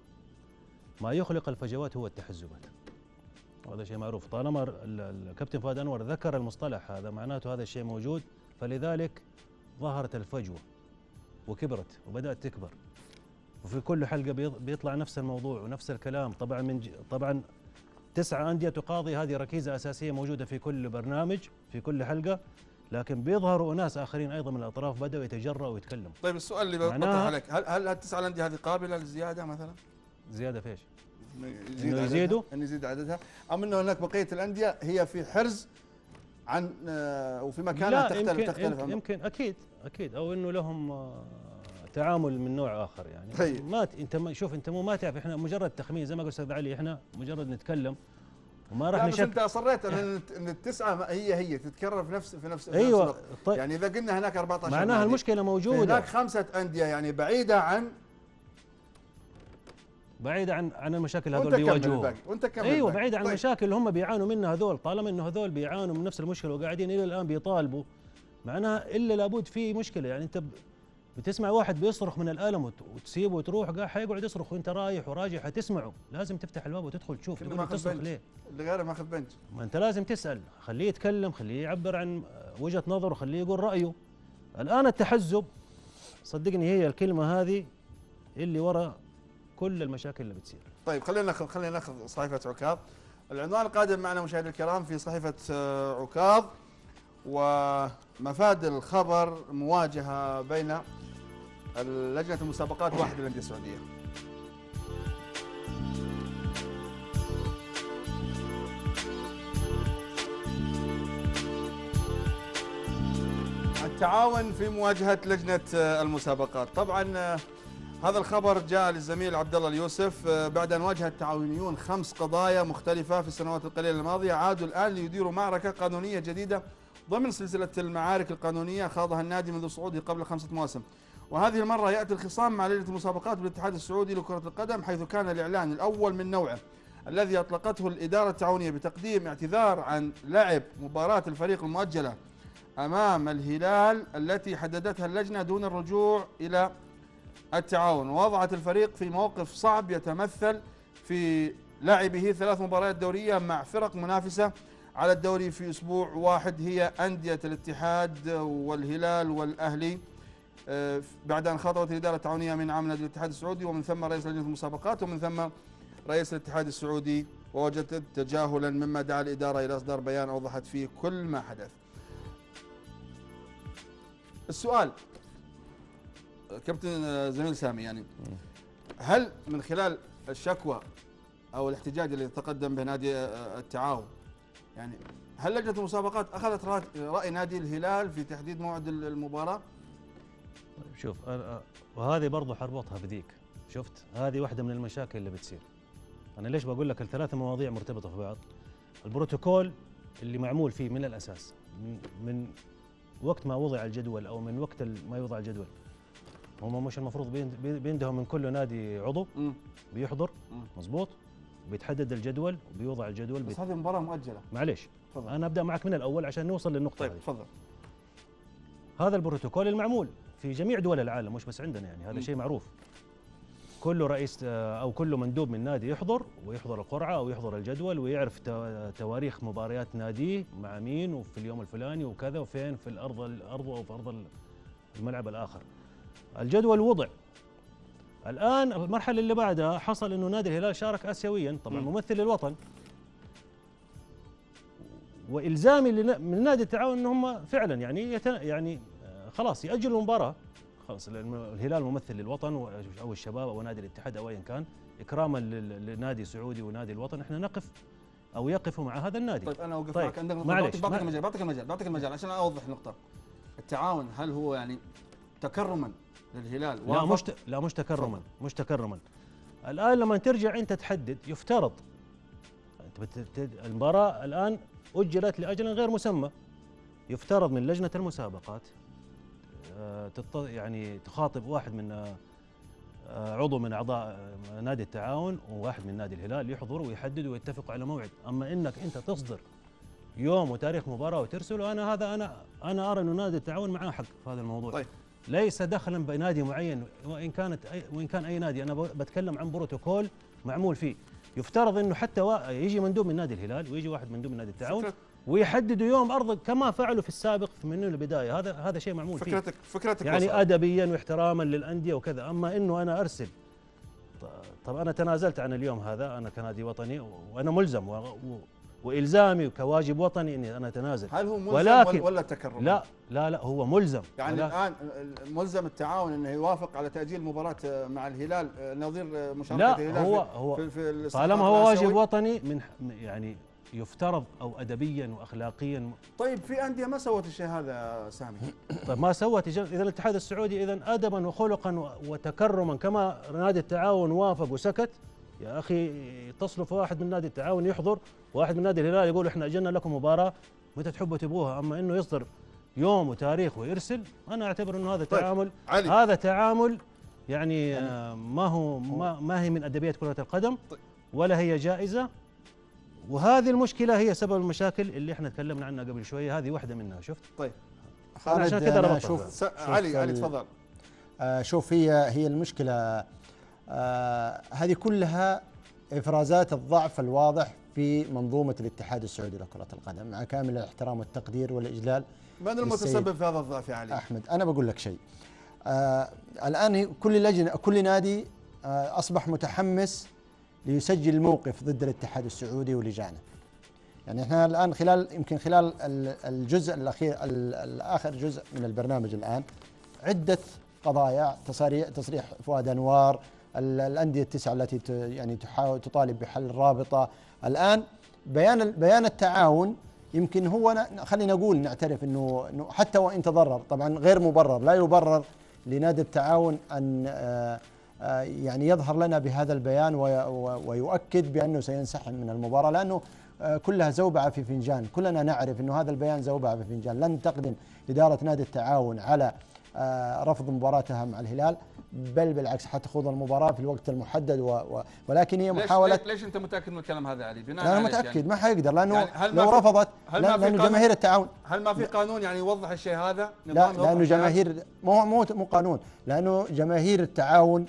ما يخلق الفجوات هو التحزبات، وهذا شيء معروف. طالما الكابتن فؤاد أنور ذكر المصطلح هذا معناته هذا الشيء موجود، فلذلك ظهرت الفجوة وكبرت وبدأت تكبر، وفي كل حلقة بيطلع نفس الموضوع ونفس الكلام. طبعا من طبعا تسعة أندية تقاضي، هذه ركيزة أساسية موجودة في كل برنامج في كل حلقة، لكن بيظهروا أناس آخرين أيضا من الأطراف بدأوا يتجرأوا ويتكلموا. طيب السؤال اللي بطرح عليك، هل هل التسعة الأندية هذه قابلة للزيادة مثلا؟ زيادة فيش؟ يزيد إنه يزيدوا؟ أن يزيد عددها، أم أنه هناك بقية الأندية هي في حرز عن آه وفي مكانها تختلف يمكن تختلف يمكن, يمكن أكيد أكيد أو إنه لهم آه تعامل من نوع اخر يعني. طيب. ما انت ما شوف انت مو ما تعرف، احنا مجرد تخمين زي ما قال استاذ علي، احنا مجرد نتكلم وما راح نشك. انت اصريت ان ان التسعه هي هي تتكرر في نفس في نفس ايوه نفس طيب. يعني اذا قلنا هناك أربعة عشر معناها المشكله موجوده، هناك خمسه انديه يعني بعيده عن بعيده عن عن المشاكل هذول بيواجهوها. وانت كمل ايوه بعيده عن طيب. المشاكل اللي هم بيعانوا منها هذول. طالما انه هذول بيعانوا من نفس المشكله وقاعدين الى الان بيطالبوا، معناها الا لابد في مشكله. يعني انت بتسمع واحد بيصرخ من الالم وتسيبه وتروح، قاعد حيقعد يصرخ وانت رايح وراجع حتسمعه. لازم تفتح الباب وتدخل تشوف تقول تصرخ ليه. اللي غيره ماخذ بنج. ما انت لازم تسال، خليه يتكلم، خليه يعبر عن وجهه نظره، خليه يقول رايه. الان التحزب صدقني هي الكلمه هذه اللي وراء كل المشاكل اللي بتصير. طيب خلينا ناخذ خلينا ناخذ صحيفه عكاظ. العنوان القادم معنا مشاهدي الكرام في صحيفه عكاظ، ومفاد الخبر مواجهه بين لجنة المسابقات واحد الأندية السعودية. التعاون في مواجهة لجنة المسابقات. طبعا هذا الخبر جاء للزميل عبد الله اليوسف بعد أن واجه التعاونيون خمس قضايا مختلفة في السنوات القليلة الماضية، عادوا الآن ليديروا معركة قانونية جديدة ضمن سلسلة المعارك القانونية خاضها النادي منذ صعوده قبل خمسة مواسم. وهذه المرة يأتي الخصام مع لجنة المسابقات بالاتحاد السعودي لكرة القدم، حيث كان الإعلان الأول من نوعه الذي أطلقته الإدارة التعاونية بتقديم اعتذار عن لعب مباراة الفريق المؤجلة أمام الهلال التي حددتها اللجنة دون الرجوع إلى التعاون، ووضعت الفريق في موقف صعب يتمثل في لعبه ثلاث مباريات دورية مع فرق منافسة على الدوري في أسبوع واحد، هي أندية الاتحاد والهلال والأهلي، بعد أن خاطبت الإدارة التعاونية من عام نادي الاتحاد السعودي ومن ثم رئيس لجنة المسابقات ومن ثم رئيس الاتحاد السعودي، ووجدت تجاهلا مما دعا الإدارة إلى إصدار بيان أوضحت فيه كل ما حدث. السؤال كابتن زميل سامي، يعني هل من خلال الشكوى أو الاحتجاج الذي تقدم به نادي التعاون، يعني هل لجنة المسابقات أخذت رأي نادي الهلال في تحديد موعد المباراة؟ شوف أنا وهذه برضو حربطها بذيك، شفت هذه واحدة من المشاكل اللي بتصير. أنا ليش بقول لك الثلاث مواضيع مرتبطة في بعض؟ البروتوكول اللي معمول فيه من الأساس من, من وقت ما وضع الجدول أو من وقت ما يوضع الجدول، هم مش المفروض بيندهم من كل نادي عضو م. بيحضر م. مظبوط، بيتحدد الجدول وبيوضع الجدول. بس هذه مباراة مؤجلة. معليش فضل. أنا أبدأ معك من الأول عشان نوصل للنقطة. طيب هذه. تفضل. هذا البروتوكول المعمول في جميع دول العالم مش بس عندنا، يعني هذا م. شيء معروف. كل رئيس أو كل مندوب من نادي يحضر ويحضر القرعة أو يحضر الجدول ويعرف تواريخ مباريات ناديه مع مين وفي اليوم الفلاني وكذا وفين في الأرض الأرض أو في أرض الملعب الآخر. الجدول وضع. الآن المرحلة اللي بعدها حصل إنه نادي الهلال شارك آسيويا، طبعا ممثل للوطن، وإلزامي من نادي التعاون إن هم فعلا يعني يعني خلاص يأجلوا المباراة، خلاص الهلال ممثل للوطن أو الشباب أو نادي الاتحاد أو أيا كان، إكراما لنادي سعودي ونادي الوطن، إحنا نقف أو يقفوا مع هذا النادي. طيب أنا أوقف طيب معك، عندك معلش بعطيك المجال بعطيك المجال بعطيك المجال عشان أوضح نقطة. التعاون هل هو يعني تكرما للهلال؟ لا مش لا مش تكرما فضل. مش تكرما. الآن لما ترجع أنت تحدد، يفترض المباراة الآن أجلت لأجل غير مسمى، يفترض من لجنة المسابقات يعني تخاطب واحد من عضو من أعضاء نادي التعاون وواحد من نادي الهلال يحضروا ويحددوا ويتفقوا على موعد. أما إنك أنت تصدر يوم وتاريخ مباراة وترسله، أنا هذا أنا أنا أرى إنه نادي التعاون معاه حق في هذا الموضوع. طيب. ليس دخلا بنادي معين، وإن كانت أي وإن كان أي نادي، أنا بتكلم عن بروتوكول معمول فيه. يفترض إنه حتى يجي مندوب من نادي الهلال ويجي واحد مندوب من نادي التعاون ويحددوا يوم أرض كما فعلوا في السابق من البداية. هذا هذا شيء معمول فيه. فكرتك فكرتك يعني وصل. أدبيا واحتراما للأندية وكذا. أما إنه أنا أرسل، طب أنا تنازلت عن اليوم هذا، أنا كنادي وطني وأنا ملزم و... و... وإلزامي كواجب وطني إني أنا أتنازل. هل هو ملزم ولكن ولا تكرم؟ لا لا لا هو ملزم. يعني الآن ملزم التعاون أنه يوافق على تأجيل مباراة مع الهلال نظير مشاركة لا الهلال هو في هو في, في طالما هو واجب وطني من يعني يفترض أو أدبيا وأخلاقيا. طيب في أندية ما سوت الشيء هذا سامي. طيب ما سوت. إذا الاتحاد السعودي إذا أدبا وخلقا وتكرما كما نادي التعاون وافق وسكت، يا أخي يتصلوا في واحد من نادي التعاون يحضر، واحد من نادي الهلال يقول إحنا أجلنا لكم مباراة متى تحبوا تبغوها. أما إنه يصدر يوم وتاريخ ويرسل، أنا أعتبر إنه هذا طيب. تعامل علي. هذا تعامل يعني آه ما هو ما, ما هي من أدبيات كرة القدم ولا هي جائزة. وهذه المشكلة هي سبب المشاكل اللي احنا تكلمنا عنها قبل شوية، هذه واحدة منها. شفت؟ طيب أنا عشان كذا ربطتها. شوف علي علي تفضل. آه شوف هي هي المشكلة آه هذه كلها إفرازات الضعف الواضح في منظومة الاتحاد السعودي لكرة القدم، مع كامل الاحترام والتقدير والإجلال. من المتسبب في هذا الضعف يا علي؟ أحمد، أنا بقول لك شيء. آه الآن كل لجنة كل نادي آه أصبح متحمس ليسجل الموقف ضد الاتحاد السعودي ولجانه. يعني احنا الآن خلال يمكن خلال الجزء الأخير الآخر جزء من البرنامج الآن عدة قضايا، تصريح تصريح فؤاد أنوار، الأندية التسعة التي يعني تحاول تطالب بحل الرابطة، الآن بيان بيان التعاون يمكن هو ن- خلينا نقول نعترف انه انه حتى وان تضرر، طبعا غير مبرر، لا يبرر لنادي التعاون ان آه، آه، يعني يظهر لنا بهذا البيان وي- و- ويؤكد بانه سينسحب من المباراه، لانه آه، كلها زوبعه في فنجان. كلنا نعرف انه هذا البيان زوبعه في فنجان. لن تقدم اداره نادي التعاون على آه، رفض مباراتها مع الهلال، بل بالعكس حتخوض المباراه في الوقت المحدد و و ولكن هي ليش محاوله. ليش, ليش انت متاكد من الكلام هذا علي؟ بناء لا انا على إيش متاكد يعني؟ ما حيقدر، لانه يعني هل ما لو في- رفضت هل لا ما في لانه قانون؟ جماهير التعاون هل ما في قانون يعني يوضح الشيء هذا؟ لا نظام يوضح لانه الشيء هذا؟ جماهير مو مو مو قانون، لانه جماهير التعاون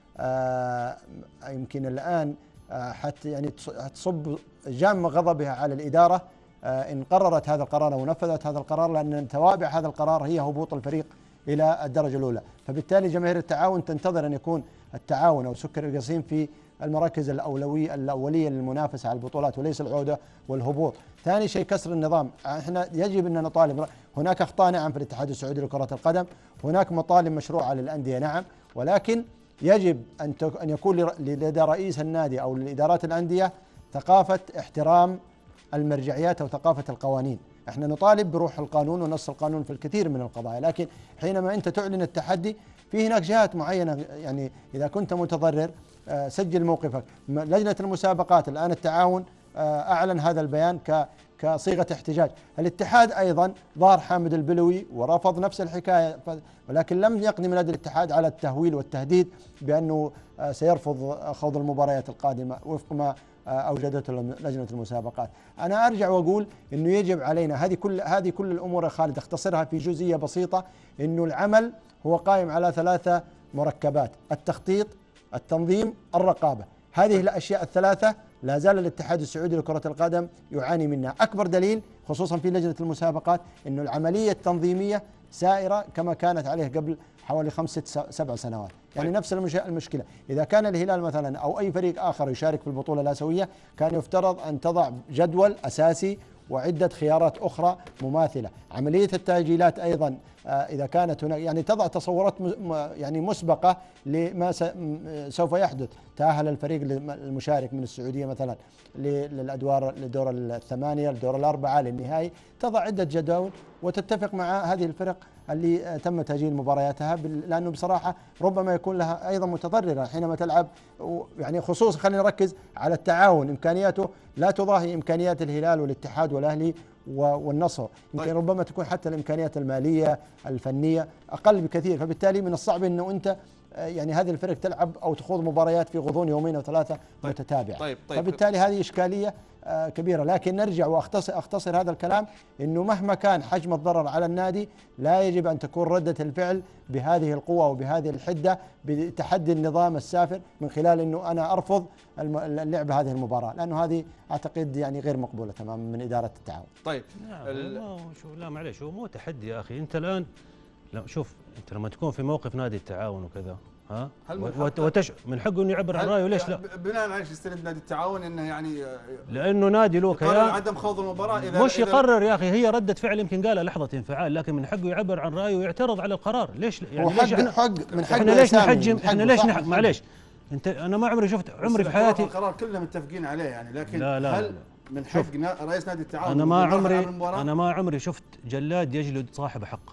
آه يمكن الان آه حتى يعني تص- تصب جام غضبها على الاداره آه ان قررت هذا القرار او نفذت هذا القرار، لان توابع هذا القرار هي هبوط الفريق الى الدرجه الاولى. فبالتالي جماهير التعاون تنتظر ان يكون التعاون او سكر القصيم في المراكز الاولويه الاوليه للمنافسه على البطولات وليس العوده والهبوط. ثاني شيء كسر النظام، احنا يجب ان نطالب. هناك اخطاء نعم في الاتحاد السعودي لكره القدم، هناك مطالب مشروعه للانديه نعم، ولكن يجب ان ان يكون لدى رئيس النادي او لادارات الانديه ثقافه احترام المرجعيات او ثقافه القوانين. احنا نطالب بروح القانون ونص القانون في الكثير من القضايا، لكن حينما انت تعلن التحدي في هناك جهات معينه، يعني اذا كنت متضرر آه، سجل موقفك. م- لجنه المسابقات الان التعاون آه، اعلن هذا البيان ك كصيغه احتجاج. الاتحاد ايضا ظهر حامد البلوي ورفض نفس الحكايه، ف- ولكن لم يقدم نادي الاتحاد على التهويل والتهديد بانه آه، سيرفض خوض المباريات القادمه وفق ما آه، اوجدته لجنه المسابقات. انا ارجع واقول انه يجب علينا هذه كل هذه كل الامور يا خالد اختصرها في جزئيه بسيطه، انه العمل هو قائم على ثلاثه مركبات: التخطيط، التنظيم، الرقابه. هذه الاشياء الثلاثه لا زال الاتحاد السعودي لكره القدم يعاني منها. اكبر دليل خصوصا في لجنه المسابقات انه العمليه التنظيميه سائره كما كانت عليه قبل حوالي خمس ست سبع سنوات. يعني طيب. نفس المش- المشكله. اذا كان الهلال مثلا او اي فريق اخر يشارك في البطوله الاسيويه كان يفترض ان تضع جدول اساسي وعده خيارات اخرى مماثله. عمليه التاجيلات ايضا آه، اذا كانت هناك يعني تضع تصورات م- م- يعني مسبقه لما س- م- سوف يحدث. تاهل الفريق للم- المشارك من السعوديه مثلا ل- للادوار لدور الثمانيه لدور الاربعه للنهائي، تضع عده جداول وتتفق مع هذه الفرق اللي آه، تم تاجيل مبارياتها، بال- لانه بصراحه ربما يكون لها ايضا متضرره حينما تلعب و- يعني خصوصا خلينا نركز على التعاون. امكانياته لا تضاهي امكانيات الهلال والاتحاد والاهلي و- والنصر، يمكن طيب. ربما تكون حتى الامكانيات الماليه الفنيه اقل بكثير. فبالتالي من الصعب انه انت آه، يعني هذه الفرق تلعب او تخوض مباريات في غضون يومين او ثلاثه طيب. متتابعه. طيب. طيب. فبالتالي هذه اشكاليه آه، كبيره. لكن نرجع واختصر اختصر هذا الكلام انه مهما كان حجم الضرر على النادي لا يجب ان تكون رده الفعل بهذه القوه وبهذه الحده بتحدي النظام السافر من خلال انه انا ارفض الم- اللعب هذه المباراه، لانه هذه اعتقد يعني غير مقبوله تماما من اداره التعاون. طيب لا ال- ما هو شو لا معليش هو مو تحدي يا اخي. انت الان لا شوف، انت لما تكون في موقف نادي التعاون وكذا ها هل من وت- حقه- وتش من حقه انه يعبر عن رايه وليش لا؟ ب- بناء على ايش يستند نادي التعاون انه يعني آه، لانه نادي له قرر كيان، عدم خوض المباراه اذا مش إذا- يقرر يا اخي، هي رده فعل يمكن قالها لحظه انفعال، لكن من حقه يعبر عن رايه ويعترض على القرار. ليش يعني هو ليش حق احنا حق من حق احنا ليش سامي، نحجم؟ من احنا حقه، ليش صح، نح... من حقه. معليش انت انا ما عمري شفت عمري في حياتي القرار كله متفقين عليه يعني، لكن لا لا هل لا. من حق نا- رئيس نادي التعاون انا ما إنه يرحل عمري عن المباراة؟ انا ما عمري شفت جلاد يجلد صاحب حق.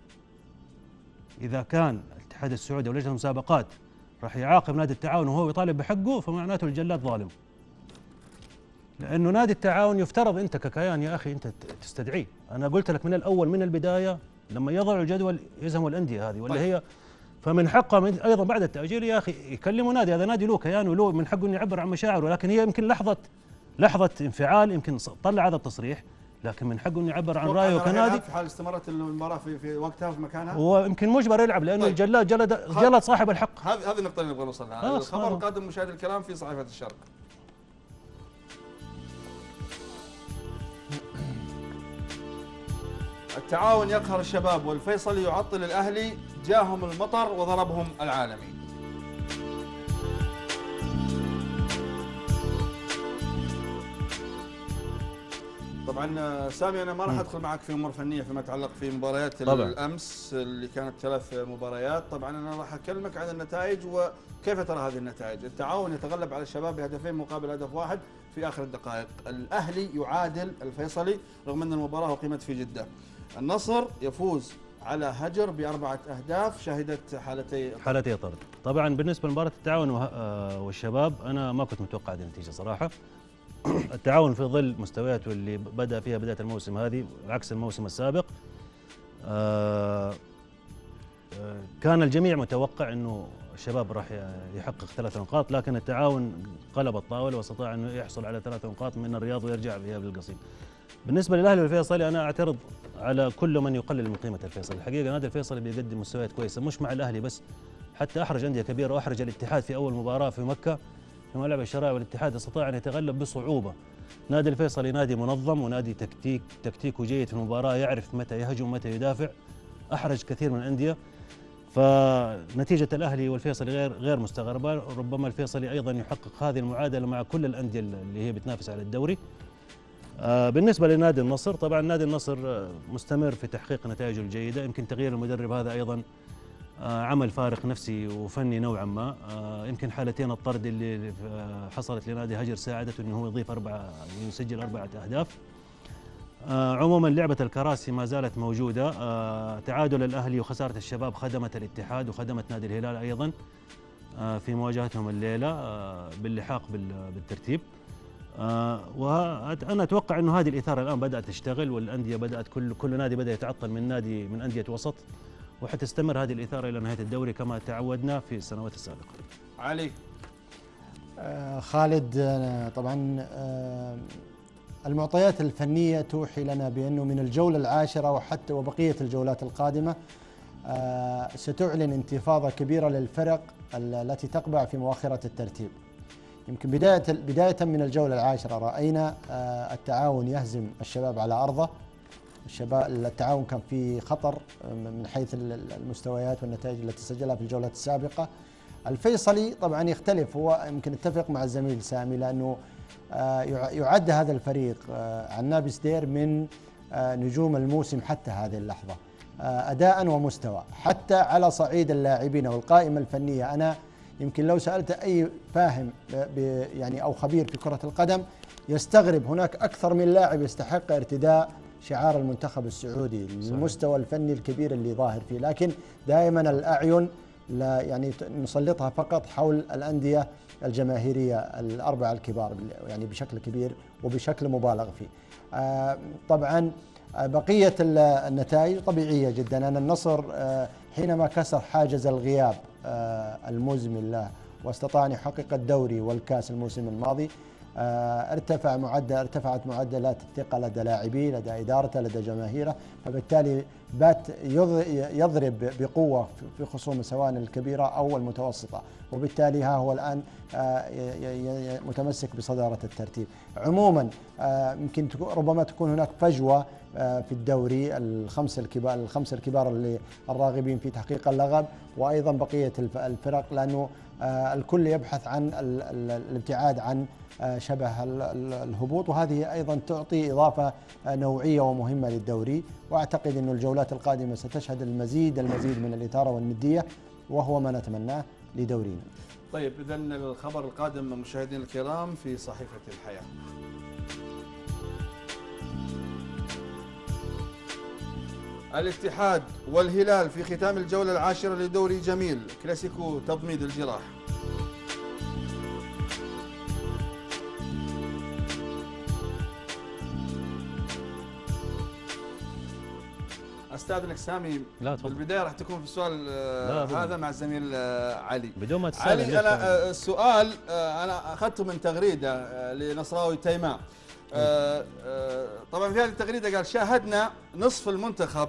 اذا كان الاتحاد السعودي ولجنه المسابقات راح يعاقب نادي التعاون وهو يطالب بحقه فمعناته الجلاد ظالم. لانه نادي التعاون يفترض انت ككيان يا اخي انت تستدعيه. انا قلت لك من الاول من البدايه لما يضعوا الجدول يزهموا الانديه هذه ولا طيب. هي، فمن حقه من ايضا بعد التاجيل يا اخي يكلموا نادي، هذا نادي له كيان وله من حقه انه يعبر عن مشاعره، ولكن هي يمكن لحظه لحظه انفعال يمكن ص- طلع هذا التصريح، لكن من حقه انه يعبر عن أتوقع رايه أنه راح كنادي. يلعب في حال استمرت المباراه في في وقتها في مكانها. هو يمكن مجبر يلعب لانه طيب. الجلاد جلد جلد صاحب الحق. هذه هذه النقطه اللي نبغى نوصل لها. خلاص، الخبر خلاص. القادم مشاهدي الكرام في صحيفه الشرق. التعاون يقهر الشباب والفيصلي يعطل الاهلي، جاهم المطر وضربهم العالمي. طب طبعا سامي انا ما راح ادخل معك في امور فنيه فيما يتعلق في مباريات طبعاً. الامس اللي كانت ثلاث مباريات، طبعا انا راح اكلمك عن النتائج وكيف ترى هذه النتائج. التعاون يتغلب على الشباب بهدفين مقابل هدف واحد في اخر الدقائق. الاهلي يعادل الفيصلي رغم ان المباراه اقيمت في جده. النصر يفوز على هجر باربعه اهداف شهدت حالتي حالتي طرد. طبعا بالنسبه لمباراه التعاون والشباب انا ما كنت متوقع هذه النتيجه صراحه. التعاون في ظل مستوياته اللي بدا فيها بدايه الموسم هذه عكس الموسم السابق، كان الجميع متوقع انه الشباب راح يحقق ثلاث نقاط، لكن التعاون قلب الطاوله واستطاع انه يحصل على ثلاث نقاط من الرياض ويرجع بها بالقصيم. بالنسبه للاهلي والفيصلي انا اعترض على كل من يقلل من قيمه الفيصلي، الحقيقه نادي الفيصلي بيقدم مستويات كويسه مش مع الاهلي بس، حتى احرج انديه كبيره واحرج الاتحاد في اول مباراه في مكه في ملعب الشراء، والاتحاد استطاع ان يتغلب بصعوبه. نادي الفيصلي نادي منظم ونادي تكتيك تكتيكه جيد في المباراه، يعرف متى يهجم ومتى يدافع، احرج كثير من الانديه. فنتيجه الاهلي والفيصلي غير غير مستغربه، ربما الفيصلي ايضا يحقق هذه المعادله مع كل الانديه اللي هي بتنافس على الدوري. بالنسبه لنادي النصر، طبعا نادي النصر مستمر في تحقيق نتائجه الجيده، يمكن تغيير المدرب هذا ايضا عمل فارق نفسي وفني نوعا ما، يمكن حالتين الطرد اللي حصلت لنادي هجر ساعدته انه هو يضيف اربعه ويسجل اربعه اهداف. عموما لعبه الكراسي ما زالت موجوده، تعادل الاهلي وخساره الشباب خدمت الاتحاد وخدمت نادي الهلال ايضا في مواجهتهم الليله باللحاق بالترتيب. وانا اتوقع انه هذه الاثاره الان بدات تشتغل، والانديه بدات كل كل نادي بدا يتعطل من نادي من انديه وسط، وحتستمر هذه الإثارة إلى نهاية الدوري كما تعودنا في السنوات السابقة. علي. آه خالد، آه طبعا آه المعطيات الفنية توحي لنا بأنه من الجولة العاشرة وحتى وبقية الجولات القادمة آه ستعلن انتفاضة كبيرة للفرق التي تقبع في مؤخرة الترتيب. يمكن بداية بداية من الجولة العاشرة رأينا آه التعاون يهزم الشباب على أرضه. الشباب التعاون كان في خطر من حيث المستويات والنتائج التي سجلها في الجولات السابقة. الفيصلي طبعا يختلف، هو يمكن اتفق مع الزميل سامي لأنه يعد هذا الفريق عناب سدير من نجوم الموسم حتى هذه اللحظة أداء ومستوى، حتى على صعيد اللاعبين والقائمة الفنية. أنا يمكن لو سألت أي فاهم يعني أو خبير في كرة القدم يستغرب هناك أكثر من لاعب يستحق ارتداء شعار المنتخب السعودي للمستوى الفني الكبير اللي ظاهر فيه، لكن دائما الأعين لا يعني نسلطها فقط حول الأندية الجماهيرية الأربعة الكبار يعني بشكل كبير وبشكل مبالغ فيه. آه طبعا بقية النتائج طبيعية جدا. أنا النصر آه حينما كسر حاجز الغياب آه المزمن له واستطاع أن يحقق الدوري والكاس الموسم الماضي، ارتفع معدل ارتفعت معدلات الثقة لدى لاعبيه لدى إدارته لدى جماهيره، فبالتالي بات يضرب بقوة في خصومه سواء الكبيرة أو المتوسطة، وبالتالي ها هو الآن متمسك بصدارة الترتيب. عموما يمكن ربما تكون هناك فجوة في الدوري، الخمسة الكبار الخمسة الكبار اللي الراغبين في تحقيق اللقب وأيضا بقية الفرق، لأنه الكل يبحث عن الابتعاد عن شبه الهبوط، وهذه أيضا تعطي إضافة نوعية ومهمة للدوري. وأعتقد أن الجولات القادمة ستشهد المزيد المزيد من الإثارة والندية، وهو ما نتمناه لدورينا. طيب إذا الخبر القادم مشاهدينا الكرام في صحيفة الحياة. الاتحاد والهلال في ختام الجولة العاشرة لدوري جميل، كلاسيكو تضميد الجراح. استاذنك سامي، لا تفضل. بالبدايه راح تكون في السؤال هذا مع الزميل علي. بدون ما تسال علي، انا السؤال انا اخذته من تغريده لنصراوي تيماء. طبعا في هذه التغريده قال شاهدنا نصف المنتخب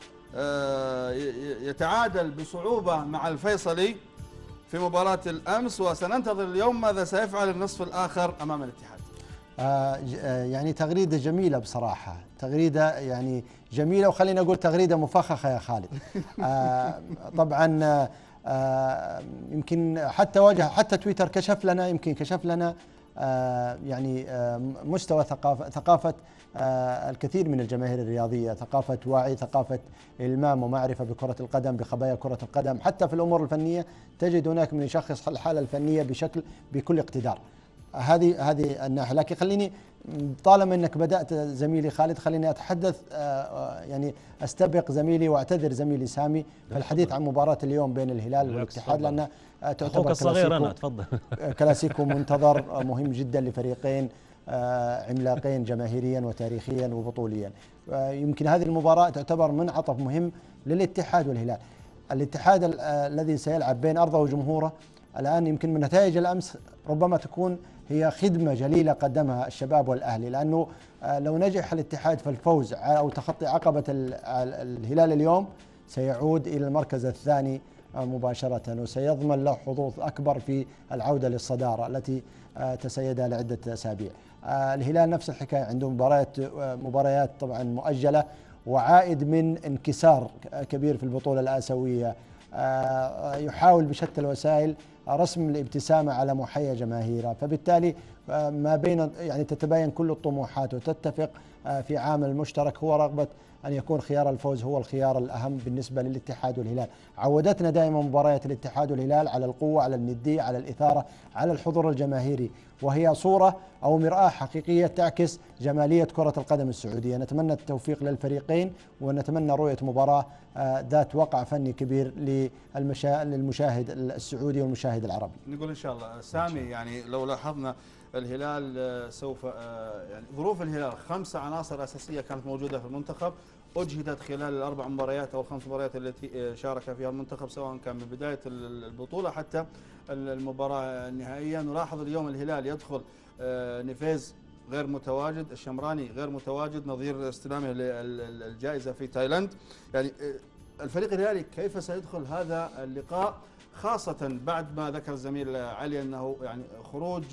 يتعادل بصعوبه مع الفيصلي في مباراه الامس، وسننتظر اليوم ماذا سيفعل النصف الاخر امام الاتحاد. آه يعني تغريدة جميلة بصراحة، تغريدة يعني جميلة، وخلينا نقول تغريدة مفخخة يا خالد. آه طبعا آه يمكن حتى وجه حتى تويتر كشف لنا يمكن كشف لنا يعني مستوى ثقافة ثقافة الكثير من الجماهير الرياضية، ثقافة وعي، ثقافة إلمام ومعرفة بكرة القدم، بخبايا كرة القدم. حتى في الأمور الفنية تجد هناك من يشخص الحالة الفنية بشكل بكل اقتدار. هذه هذه الناحية. لكن خليني طالما انك بدأت زميلي خالد، خليني اتحدث يعني استبق زميلي واعتذر زميلي سامي في الحديث عن مباراة اليوم بين الهلال والاتحاد، لأنها تعتبر الصغير أنا تفضل كلاسيكو منتظر مهم جدا لفريقين عملاقين جماهيريا وتاريخيا وبطوليا. يمكن هذه المباراة تعتبر منعطف مهم للاتحاد والهلال. الاتحاد الذي سيلعب بين أرضه وجمهوره الآن، يمكن من نتائج الأمس ربما تكون هي خدمة جليلة قدمها الشباب والأهلي، لأنه لو نجح الاتحاد في الفوز أو تخطي عقبة الهلال اليوم سيعود إلى المركز الثاني مباشرة، وسيضمن له حظوظ أكبر في العودة للصدارة التي تسيدها لعدة أسابيع. الهلال نفس الحكاية، عنده مباريات مباريات طبعا مؤجلة، وعائد من انكسار كبير في البطولة الآسيوية، يحاول بشتى الوسائل رسم الابتسامة على محيا جماهيره. فبالتالي ما بين يعني تتباين كل الطموحات وتتفق في عامل مشترك هو رغبة أن يكون خيار الفوز هو الخيار الأهم بالنسبة للاتحاد والهلال. عودتنا دائما مباريات الاتحاد والهلال على القوة، على الندية، على الإثارة، على الحضور الجماهيري، وهي صورة أو مرآة حقيقية تعكس جمالية كرة القدم السعودية. نتمنى التوفيق للفريقين، ونتمنى رؤية مباراة ذات وقع فني كبير للمشاهد السعودي والمشاهد العربي. نقول إن شاء الله. سامي، يعني لو لاحظنا الهلال سوف يعني ظروف الهلال خمسة عناصر أساسية كانت موجودة في المنتخب، أجهدت خلال الأربع مباريات أو الخمس مباريات التي شارك فيها المنتخب، سواء كان من بداية البطولة حتى المباراة النهائية. نلاحظ اليوم الهلال يدخل نيفيز غير متواجد، الشمراني غير متواجد نظير استلامه للجائزة في تايلاند. يعني الفريق الهلالي كيف سيدخل هذا اللقاء، خاصة بعد ما ذكر الزميل علي أنه يعني خروج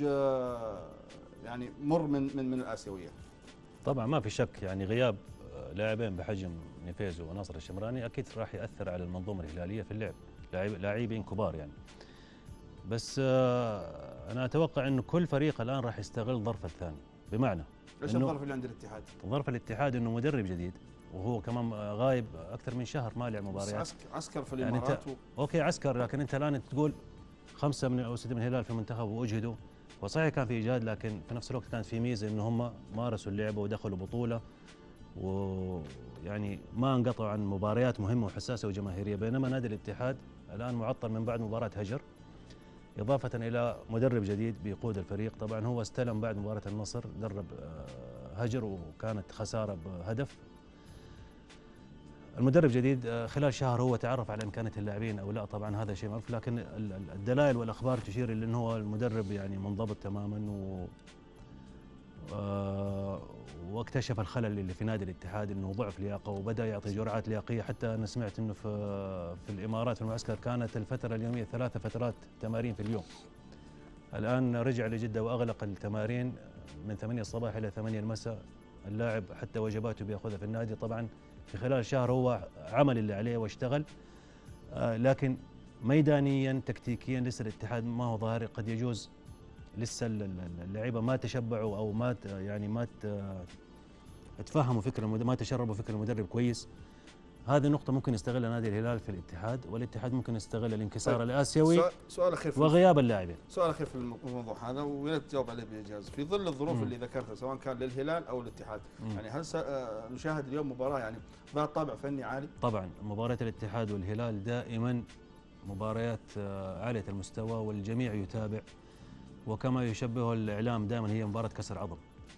يعني مر من من من الآسيوية؟ طبعا ما في شك، يعني غياب لاعبين بحجم نيفيز وناصر الشمراني أكيد راح يأثر على المنظومة الهلالية في اللعب، لاعبين كبار يعني. بس أنا أتوقع أنه كل فريق الآن راح يستغل ظرف الثاني. بمعنى ايش الظرف اللي عند الاتحاد؟ ظرف الاتحاد أنه مدرب جديد، وهو كمان غايب أكثر من شهر ما لعب مباريات. عسكر في الإمارات يعني و... أوكي عسكر، لكن أنت الآن تقول خمسة من أو ستة من الهلال في المنتخب وأجهدوا، وصحيح كان في إيجاد، لكن في نفس الوقت كانت في ميزة إنه هم مارسوا اللعبة ودخلوا بطولة، ويعني ما انقطعوا عن مباريات مهمة وحساسة وجماهيرية. بينما نادي الاتحاد الآن معطل من بعد مباراة هجر، إضافة إلى مدرب جديد بيقود الفريق. طبعا هو استلم بعد مباراة النصر، درب هجر وكانت خسارة بهدف. المدرب جديد خلال شهر هو تعرف على إمكانية اللاعبين أو لا، طبعا هذا شيء معروف، لكن الدلائل والأخبار تشير إلى أنه هو المدرب يعني منضبط تماما، و واكتشف الخلل اللي في نادي الاتحاد انه ضعف لياقه، وبدا يعطي جرعات لياقيه. حتى انا سمعت انه في في الامارات في المعسكر كانت الفتره اليوميه ثلاثه فترات تمارين في اليوم. الان رجع لجده واغلق التمارين من ثمانية الصباح الى ثمانية المساء. اللاعب حتى وجباته بياخذها في النادي. طبعا في خلال شهر هو عمل اللي عليه واشتغل، آه لكن ميدانيا تكتيكيا لسه الاتحاد ما هو ظاهر. قد يجوز لسه اللعيبه ما تشبعوا او ما يعني ما تفهموا فكره، ما تشربوا فكر المدرب كويس. هذه النقطة ممكن يستغلها نادي الهلال في الاتحاد، والاتحاد ممكن يستغل الانكسار طيب الآسيوي سؤال, سؤال أخير وغياب اللاعبين. سؤال أخير في الموضوع هذا ويا ريت تجاوب عليه بإيجاز. في ظل الظروف مم. اللي ذكرتها سواء كان للهلال أو الاتحاد، مم. يعني هل نشاهد اليوم مباراة يعني ذات طابع فني عالي؟ طبعا مباريات الاتحاد والهلال دائما مباريات عالية المستوى والجميع يتابع، وكما يشبه الإعلام دائما هي مباراة كسر عظم.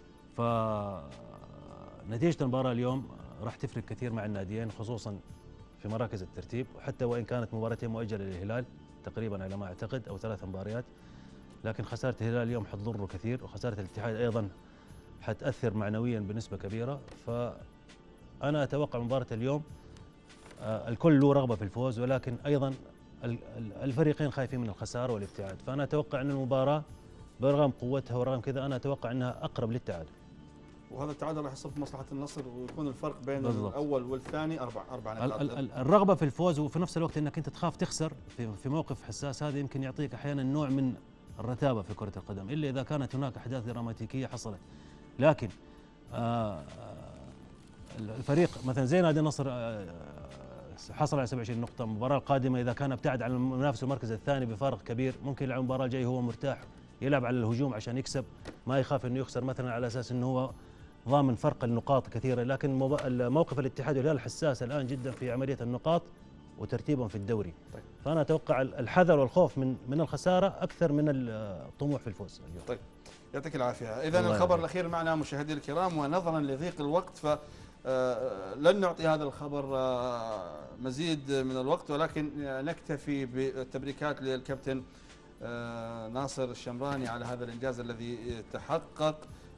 فنتيجة المباراة اليوم راح تفرق كثير مع الناديين، خصوصا في مراكز الترتيب، وحتى وإن كانت مباراتين مؤجلة للهلال تقريبا على ما أعتقد أو ثلاث مباريات، لكن خسارة الهلال اليوم حتضره كثير، وخسارة الاتحاد أيضا حتأثر معنويا بنسبة كبيرة. فأنا أتوقع مباراة اليوم الكل له رغبة في الفوز، ولكن أيضا الفريقين خايفين من الخسارة والابتعاد. فأنا أتوقع أن المباراة برغم قوتها ورغم كذا أنا أتوقع أنها أقرب للتعادل. وهذا التعادل راح يصب في مصلحة النصر، ويكون الفرق بين بالضبط. الأول والثاني أربع أربع نقاط. الرغبة في الفوز، وفي نفس الوقت أنك أنت تخاف تخسر في في موقف حساس، هذا يمكن يعطيك أحيانا نوع من الرتابة في كرة القدم إلا إذا كانت هناك أحداث دراماتيكية حصلت. لكن آه الفريق مثلا زي نادي النصر آه حصل على سبعة وعشرين نقطة، المباراة القادمة إذا كان ابتعد عن المنافس المركز الثاني بفارق كبير ممكن يلعب المباراة الجاية هو مرتاح، يلعب على الهجوم عشان يكسب، ما يخاف إنه يخسر مثلا على أساس إنه هو ضامن فرق النقاط كثيرة. لكن موقف الاتحاد والهلال حساس الآن جدا في عملية النقاط وترتيبهم في الدوري. طيب. فأنا أتوقع الحذر والخوف من من الخسارة أكثر من الطموح في الفوز اليوم. طيب يعطيك العافية. إذا الخبر الأخير معنا مشاهدي الكرام، ونظرا لضيق الوقت فلن نعطي هذا الخبر مزيد من الوقت، ولكن نكتفي بالتبريكات للكابتن ناصر الشمراني على هذا الإنجاز الذي تحقق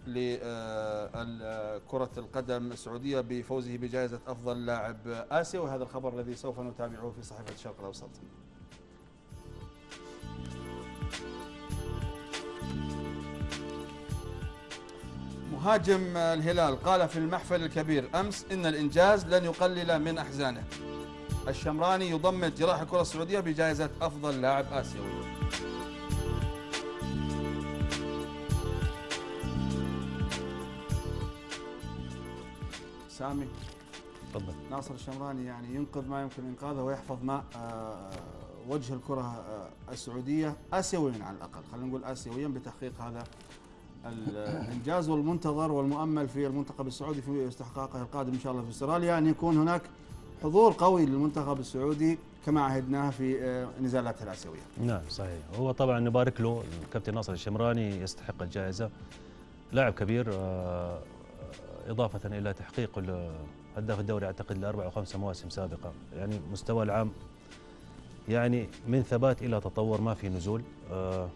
لكرة القدم السعودية بفوزه بجائزة أفضل لاعب آسيا، وهذا الخبر الذي سوف نتابعه في صحيفة الشرق الأوسط. مهاجم الهلال قال في المحفل الكبير أمس إن الإنجاز لن يقلل من أحزانه. الشمراني يضمن جراح الكرة السعودية بجائزة أفضل لاعب آسيوي. سامي تفضل. ناصر الشمراني يعني ينقذ ما يمكن انقاذه ويحفظ ما وجه الكرة السعودية آسيويا على الأقل، خلينا نقول آسيويا، بتحقيق هذا الإنجاز والمنتظر والمؤمل في المنتخب السعودي في استحقاقه القادم إن شاء الله في استراليا، أن يكون هناك حضور قوي للمنتخب السعودي كما عهدناه في نزالاته الآسيوية. نعم صحيح. هو طبعا نبارك له الكابتن ناصر الشمراني، يستحق الجائزة، لاعب كبير إضافة إلى تحقيق هداف الدوري أعتقد لأربع أو خمسة مواسم سابقة، يعني مستوى العام يعني من ثبات إلى تطور، ما في نزول. آآ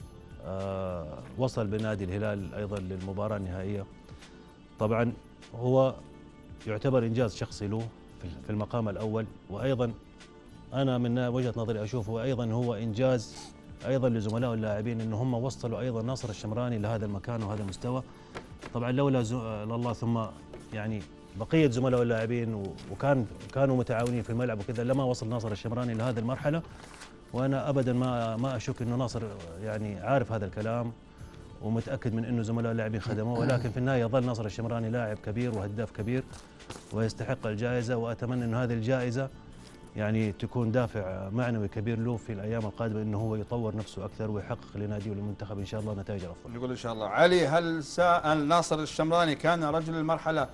آآ وصل بنادي الهلال أيضا للمباراة النهائية. طبعا هو يعتبر إنجاز شخصي له في المقام الأول، وأيضا أنا من وجهة نظري أشوفه أيضا هو إنجاز أيضا لزملائه اللاعبين، إن هم وصلوا أيضا ناصر الشمراني لهذا المكان وهذا المستوى. طبعا لولا الله ثم يعني بقية زملاء اللاعبين وكان كانوا متعاونين في الملعب وكذا لما وصل ناصر الشمراني لهذه المرحلة. وأنا أبدا ما ما أشك إنه ناصر يعني عارف هذا الكلام ومتأكد من إنه زملاء اللاعبين خدموه، ولكن في النهاية يظل ناصر الشمراني لاعب كبير وهداف كبير ويستحق الجائزة، وأتمنى إنه هذه الجائزة يعني تكون دافع معنوي كبير له في الأيام القادمة إنه هو يطور نفسه أكثر ويحقق لناديه والمنتخب إن شاء الله نتائج أفضل. نقول إن شاء الله. علي، هل سأل ناصر الشمراني كان رجل المرحلة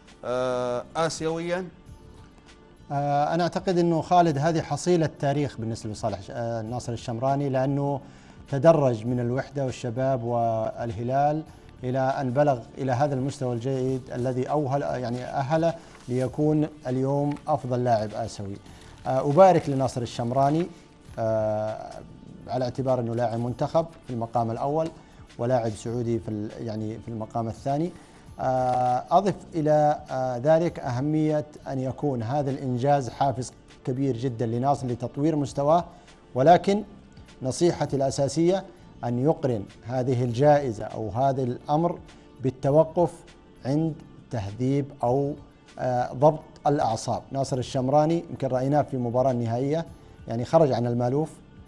آسيويا؟ أنا أعتقد أنه خالد هذه حصيلة تاريخ بالنسبة لصالح ناصر الشمراني، لأنه تدرج من الوحدة والشباب والهلال إلى أن بلغ إلى هذا المستوى الجيد الذي أوهل يعني أهله ليكون اليوم أفضل لاعب آسيوي. أبارك لناصر الشمراني على اعتبار أنه لاعب منتخب في المقام الأول ولاعب سعودي في يعني في المقام الثاني. أضف إلى ذلك أهمية أن يكون هذا الإنجاز حافز كبير جدا لناصر لتطوير مستواه، ولكن نصيحتي الأساسية أن يقرن هذه الجائزة أو هذا الأمر بالتوقف عند تهذيب أو ضبط الأعصاب. ناصر الشمراني يمكن رأيناه في مباراة نهائية يعني خرج عن المألوف،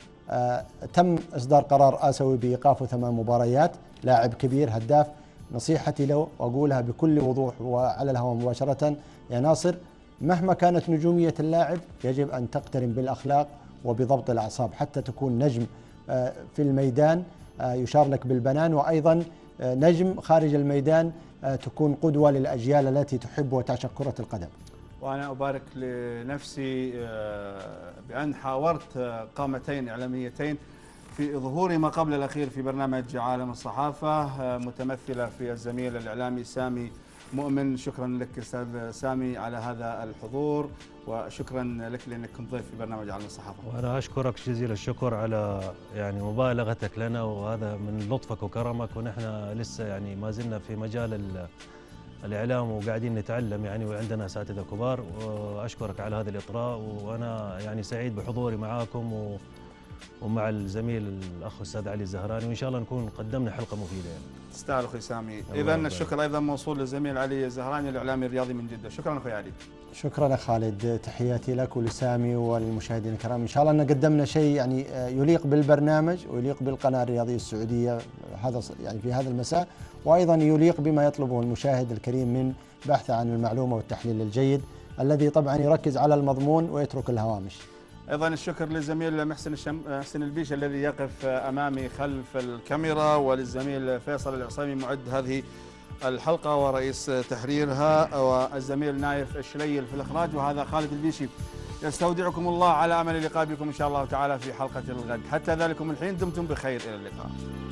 تم إصدار قرار آسيوي بإيقافه ثمان مباريات، لاعب كبير هداف. نصيحتي له وأقولها بكل وضوح وعلى الهواء مباشرة، يا ناصر مهما كانت نجومية اللاعب يجب أن تقترن بالأخلاق وبضبط الأعصاب حتى تكون نجم في الميدان يشار لك بالبنان، وأيضا نجم خارج الميدان تكون قدوة للأجيال التي تحب وتعشق كرة القدم. وأنا أبارك لنفسي بأن حاورت قامتين إعلاميتين في ظهوري ما قبل الأخير في برنامج عالم الصحافة، متمثلة في الزميل الإعلامي سامي مؤمن. شكرا لك أستاذ سامي على هذا الحضور، وشكرا لك لأنك كنت ضيف في برنامج عالم الصحافة. وأنا أشكرك جزيل الشكر على يعني مبالغتك لنا، وهذا من لطفك وكرمك، ونحن لسه يعني ما زلنا في مجال الإعلام وقاعدين نتعلم يعني، وعندنا أساتذة كبار. وأشكرك على هذا الإطراء، وأنا يعني سعيد بحضوري معاكم و ومع الزميل الأخ الأستاذ علي الزهراني، وإن شاء الله نكون قدمنا حلقة مفيدة يعني. تستاهل أخوي سامي. إذا الشكر أيضا موصول للزميل علي الزهراني الإعلامي الرياضي من جدة. شكرا أخوي علي. شكرا خالد، تحياتي لك ولسامي والمشاهدين الكرام. إن شاء الله أن قدمنا شيء يعني يليق بالبرنامج ويليق بالقناة الرياضية السعودية هذا يعني في هذا المساء، وأيضا يليق بما يطلبه المشاهد الكريم من بحث عن المعلومة والتحليل الجيد الذي طبعا يركز على المضمون ويترك الهوامش. ايضا الشكر للزميل محسن الشم... محسن البيش الذي يقف امامي خلف الكاميرا، وللزميل فيصل العصيمي معد هذه الحلقه ورئيس تحريرها، والزميل نايف الشليل في الاخراج، وهذا خالد البيشي. يستودعكم الله على امل اللقاء بكم ان شاء الله تعالى في حلقه الغد. حتى ذلكم الحين دمتم بخير، الى اللقاء.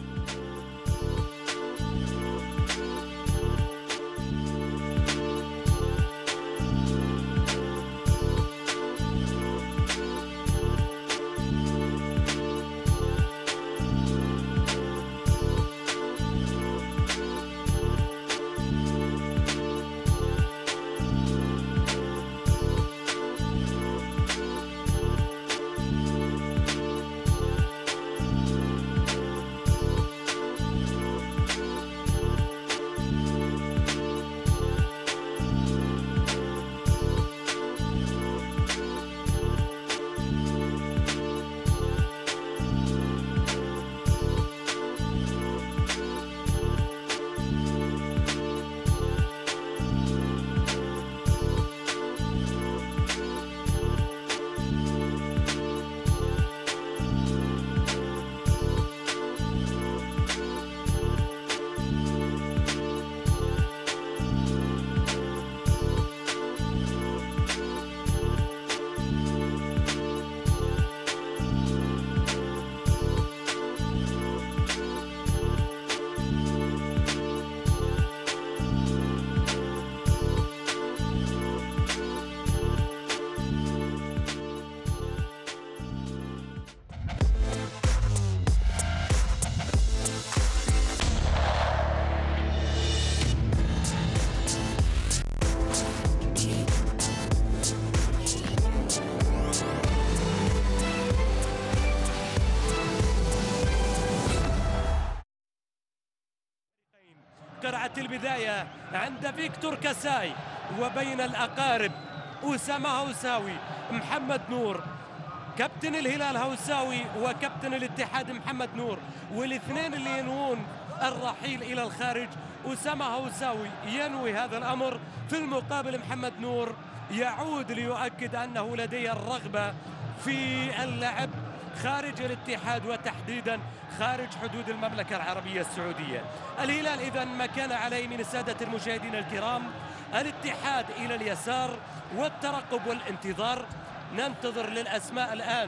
قرعة البداية عند فيكتور كاساي وبين الأقارب أسامة هوساوي محمد نور، كابتن الهلال هوساوي وكابتن الاتحاد محمد نور، والاثنين اللي ينوون الرحيل إلى الخارج. أسامة هوساوي ينوي هذا الأمر، في المقابل محمد نور يعود ليؤكد أنه لديه الرغبة في اللعب خارج الاتحاد وتحديدا خارج حدود المملكة العربية السعودية. الهلال إذن ما كان عليه من السادة المشاهدين الكرام، الاتحاد إلى اليسار والترقب والانتظار. ننتظر للأسماء الآن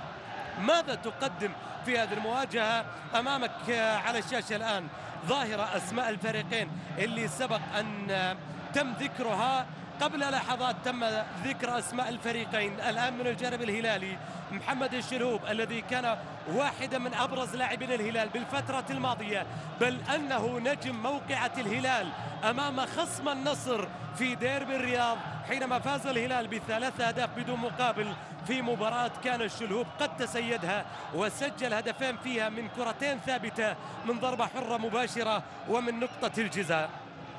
ماذا تقدم في هذه المواجهة. أمامك على الشاشة الآن ظاهرة أسماء الفريقين اللي سبق أن تم ذكرها قبل لحظات، تم ذكر أسماء الفريقين. الآن من الجانب الهلالي محمد الشلهوب الذي كان واحدا من أبرز لاعبين الهلال بالفترة الماضية، بل أنه نجم موقعة الهلال أمام خصم النصر في ديربي الرياض حينما فاز الهلال بثلاث أهداف بدون مقابل في مباراة كان الشلهوب قد تسيدها وسجل هدفين فيها من كرتين ثابتة من ضربة حرة مباشرة ومن نقطة الجزاء.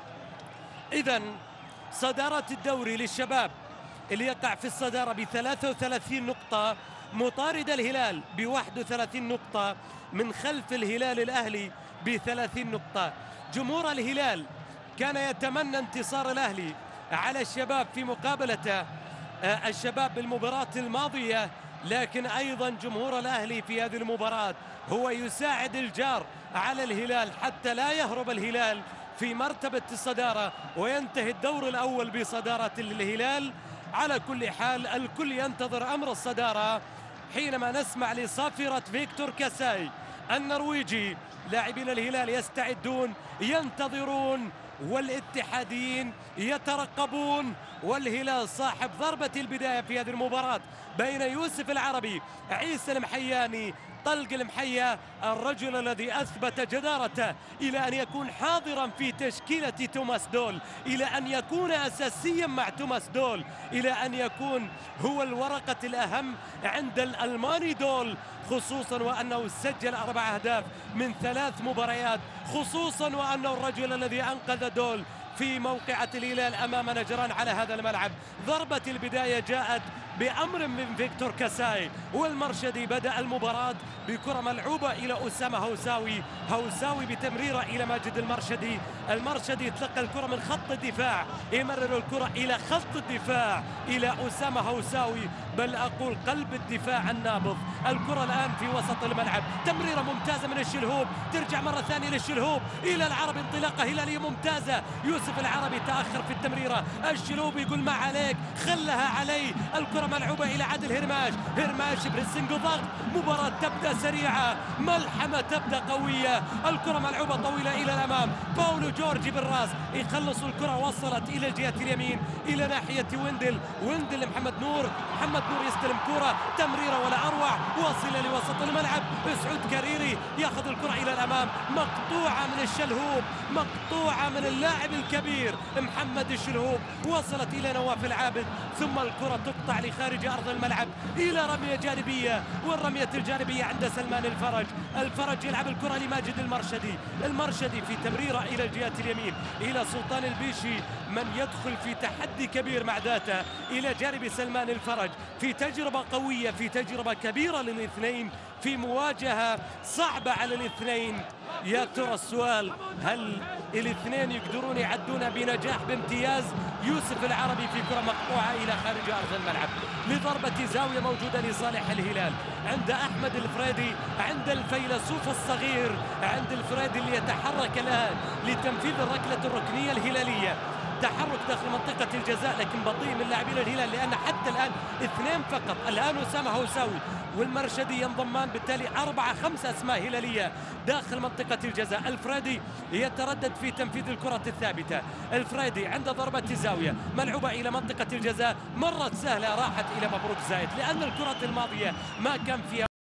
إذن صدارة الدوري للشباب اللي يقع في الصدارة بثلاثة وثلاثين نقطة، مطارد الهلال بواحد وثلاثين نقطة، من خلف الهلال الأهلي بثلاثين نقطة. جمهور الهلال كان يتمنى انتصار الأهلي على الشباب في مقابلة الشباب بالمباراة الماضية، لكن أيضا جمهور الأهلي في هذه المباراة هو يساعد الجار على الهلال حتى لا يهرب الهلال في مرتبة الصدارة وينتهي الدور الأول بصدارة الهلال. على كل حال الكل ينتظر أمر الصدارة حينما نسمع لصافرة فيكتور كاساي النرويجي. لاعبين الهلال يستعدون ينتظرون، والاتحاديين يترقبون، والهلال صاحب ضربة البداية في هذه المباراة بين يوسف العربي عيسى المحياني طلق المحيا، الرجل الذي أثبت جدارته إلى أن يكون حاضرا في تشكيلة توماس دول، إلى أن يكون أساسيا مع توماس دول، إلى أن يكون هو الورقة الأهم عند الألماني دول خصوصا وأنه سجل أربع أهداف من ثلاث مباريات، خصوصا وأنه الرجل الذي أنقذ دول في موقعة الهلال أمام نجران على هذا الملعب. ضربة البداية جاءت بأمر من فيكتور كاساي، والمرشدي بدأ المباراة بكرة ملعوبة إلى أسامة هوساوي، هوساوي بتمريرة إلى ماجد المرشدي، المرشدي يتلقى الكرة من خط الدفاع، يمرر الكرة إلى خط الدفاع إلى أسامة هوساوي، بل أقول قلب الدفاع النابض. الكرة الآن في وسط الملعب، تمريرة ممتازة من الشلهوب، ترجع مرة ثانية للشلهوب إلى العربي، انطلاقة هلالية ممتازة. يوسف العربي تأخر في التمريرة، الشلهوب يقول ما عليك خلها علي. الكرة ملعوبة إلى عادل هرماش، هرماش بريسنج وضغط، مباراة تبدأ سريعة، ملحمة تبدأ قوية. الكرة ملعوبة طويلة إلى الأمام، باولو جورجي بالراس يخلص الكرة، وصلت إلى الجهة اليمين إلى ناحية ويندل، ويندل لمحمد نور، محمد نور يستلم كرة، تمريرة ولا أروع، واصلة لوسط الملعب، سعود كريري ياخذ الكرة إلى الأمام، مقطوعة من الشلهوب، مقطوعة من اللاعب الكبير محمد الشلهوب، وصلت إلى نواف العابد، ثم الكرة تقطع لخارج أرض الملعب إلى رمية جانبية، والرمية الجانبية عند سلمان الفرج، الفرج يلعب الكرة لماجد المرشدي، المرشدي في تمريرة إلى الجهة اليمين إلى سلطان البيشي، من يدخل في تحدي كبير مع ذاته إلى جانب سلمان الفرج، في تجربة قوية، في تجربة كبيرة للاثنين، في مواجهة صعبة على الاثنين. يا ترى السؤال، هل الاثنين يقدرون يعدون بنجاح بامتياز؟ يوسف العربي في كرة مقطوعة إلى خارج أرض الملعب لضربة زاوية موجودة لصالح الهلال، عند أحمد الفريدي، عند الفيلسوف الصغير، عند الفريدي اللي يتحرك الآن لتنفيذ الركلة الركنية الهلالية. تحرك داخل منطقة الجزاء لكن بطيء من لاعبين الهلال، لأن حتى الآن اثنين فقط، الآن أسامة هوساوي والمرشدي ينضمان، بالتالي أربعة خمسة أسماء هلالية داخل منطقة الجزاء. الفريدي يتردد في تنفيذ الكرة الثابتة، الفريدي عند ضربة زاوية ملعوبة إلى منطقة الجزاء، مرت سهلة راحت إلى مبروك زايد، لأن الكرة الماضية ما كان فيها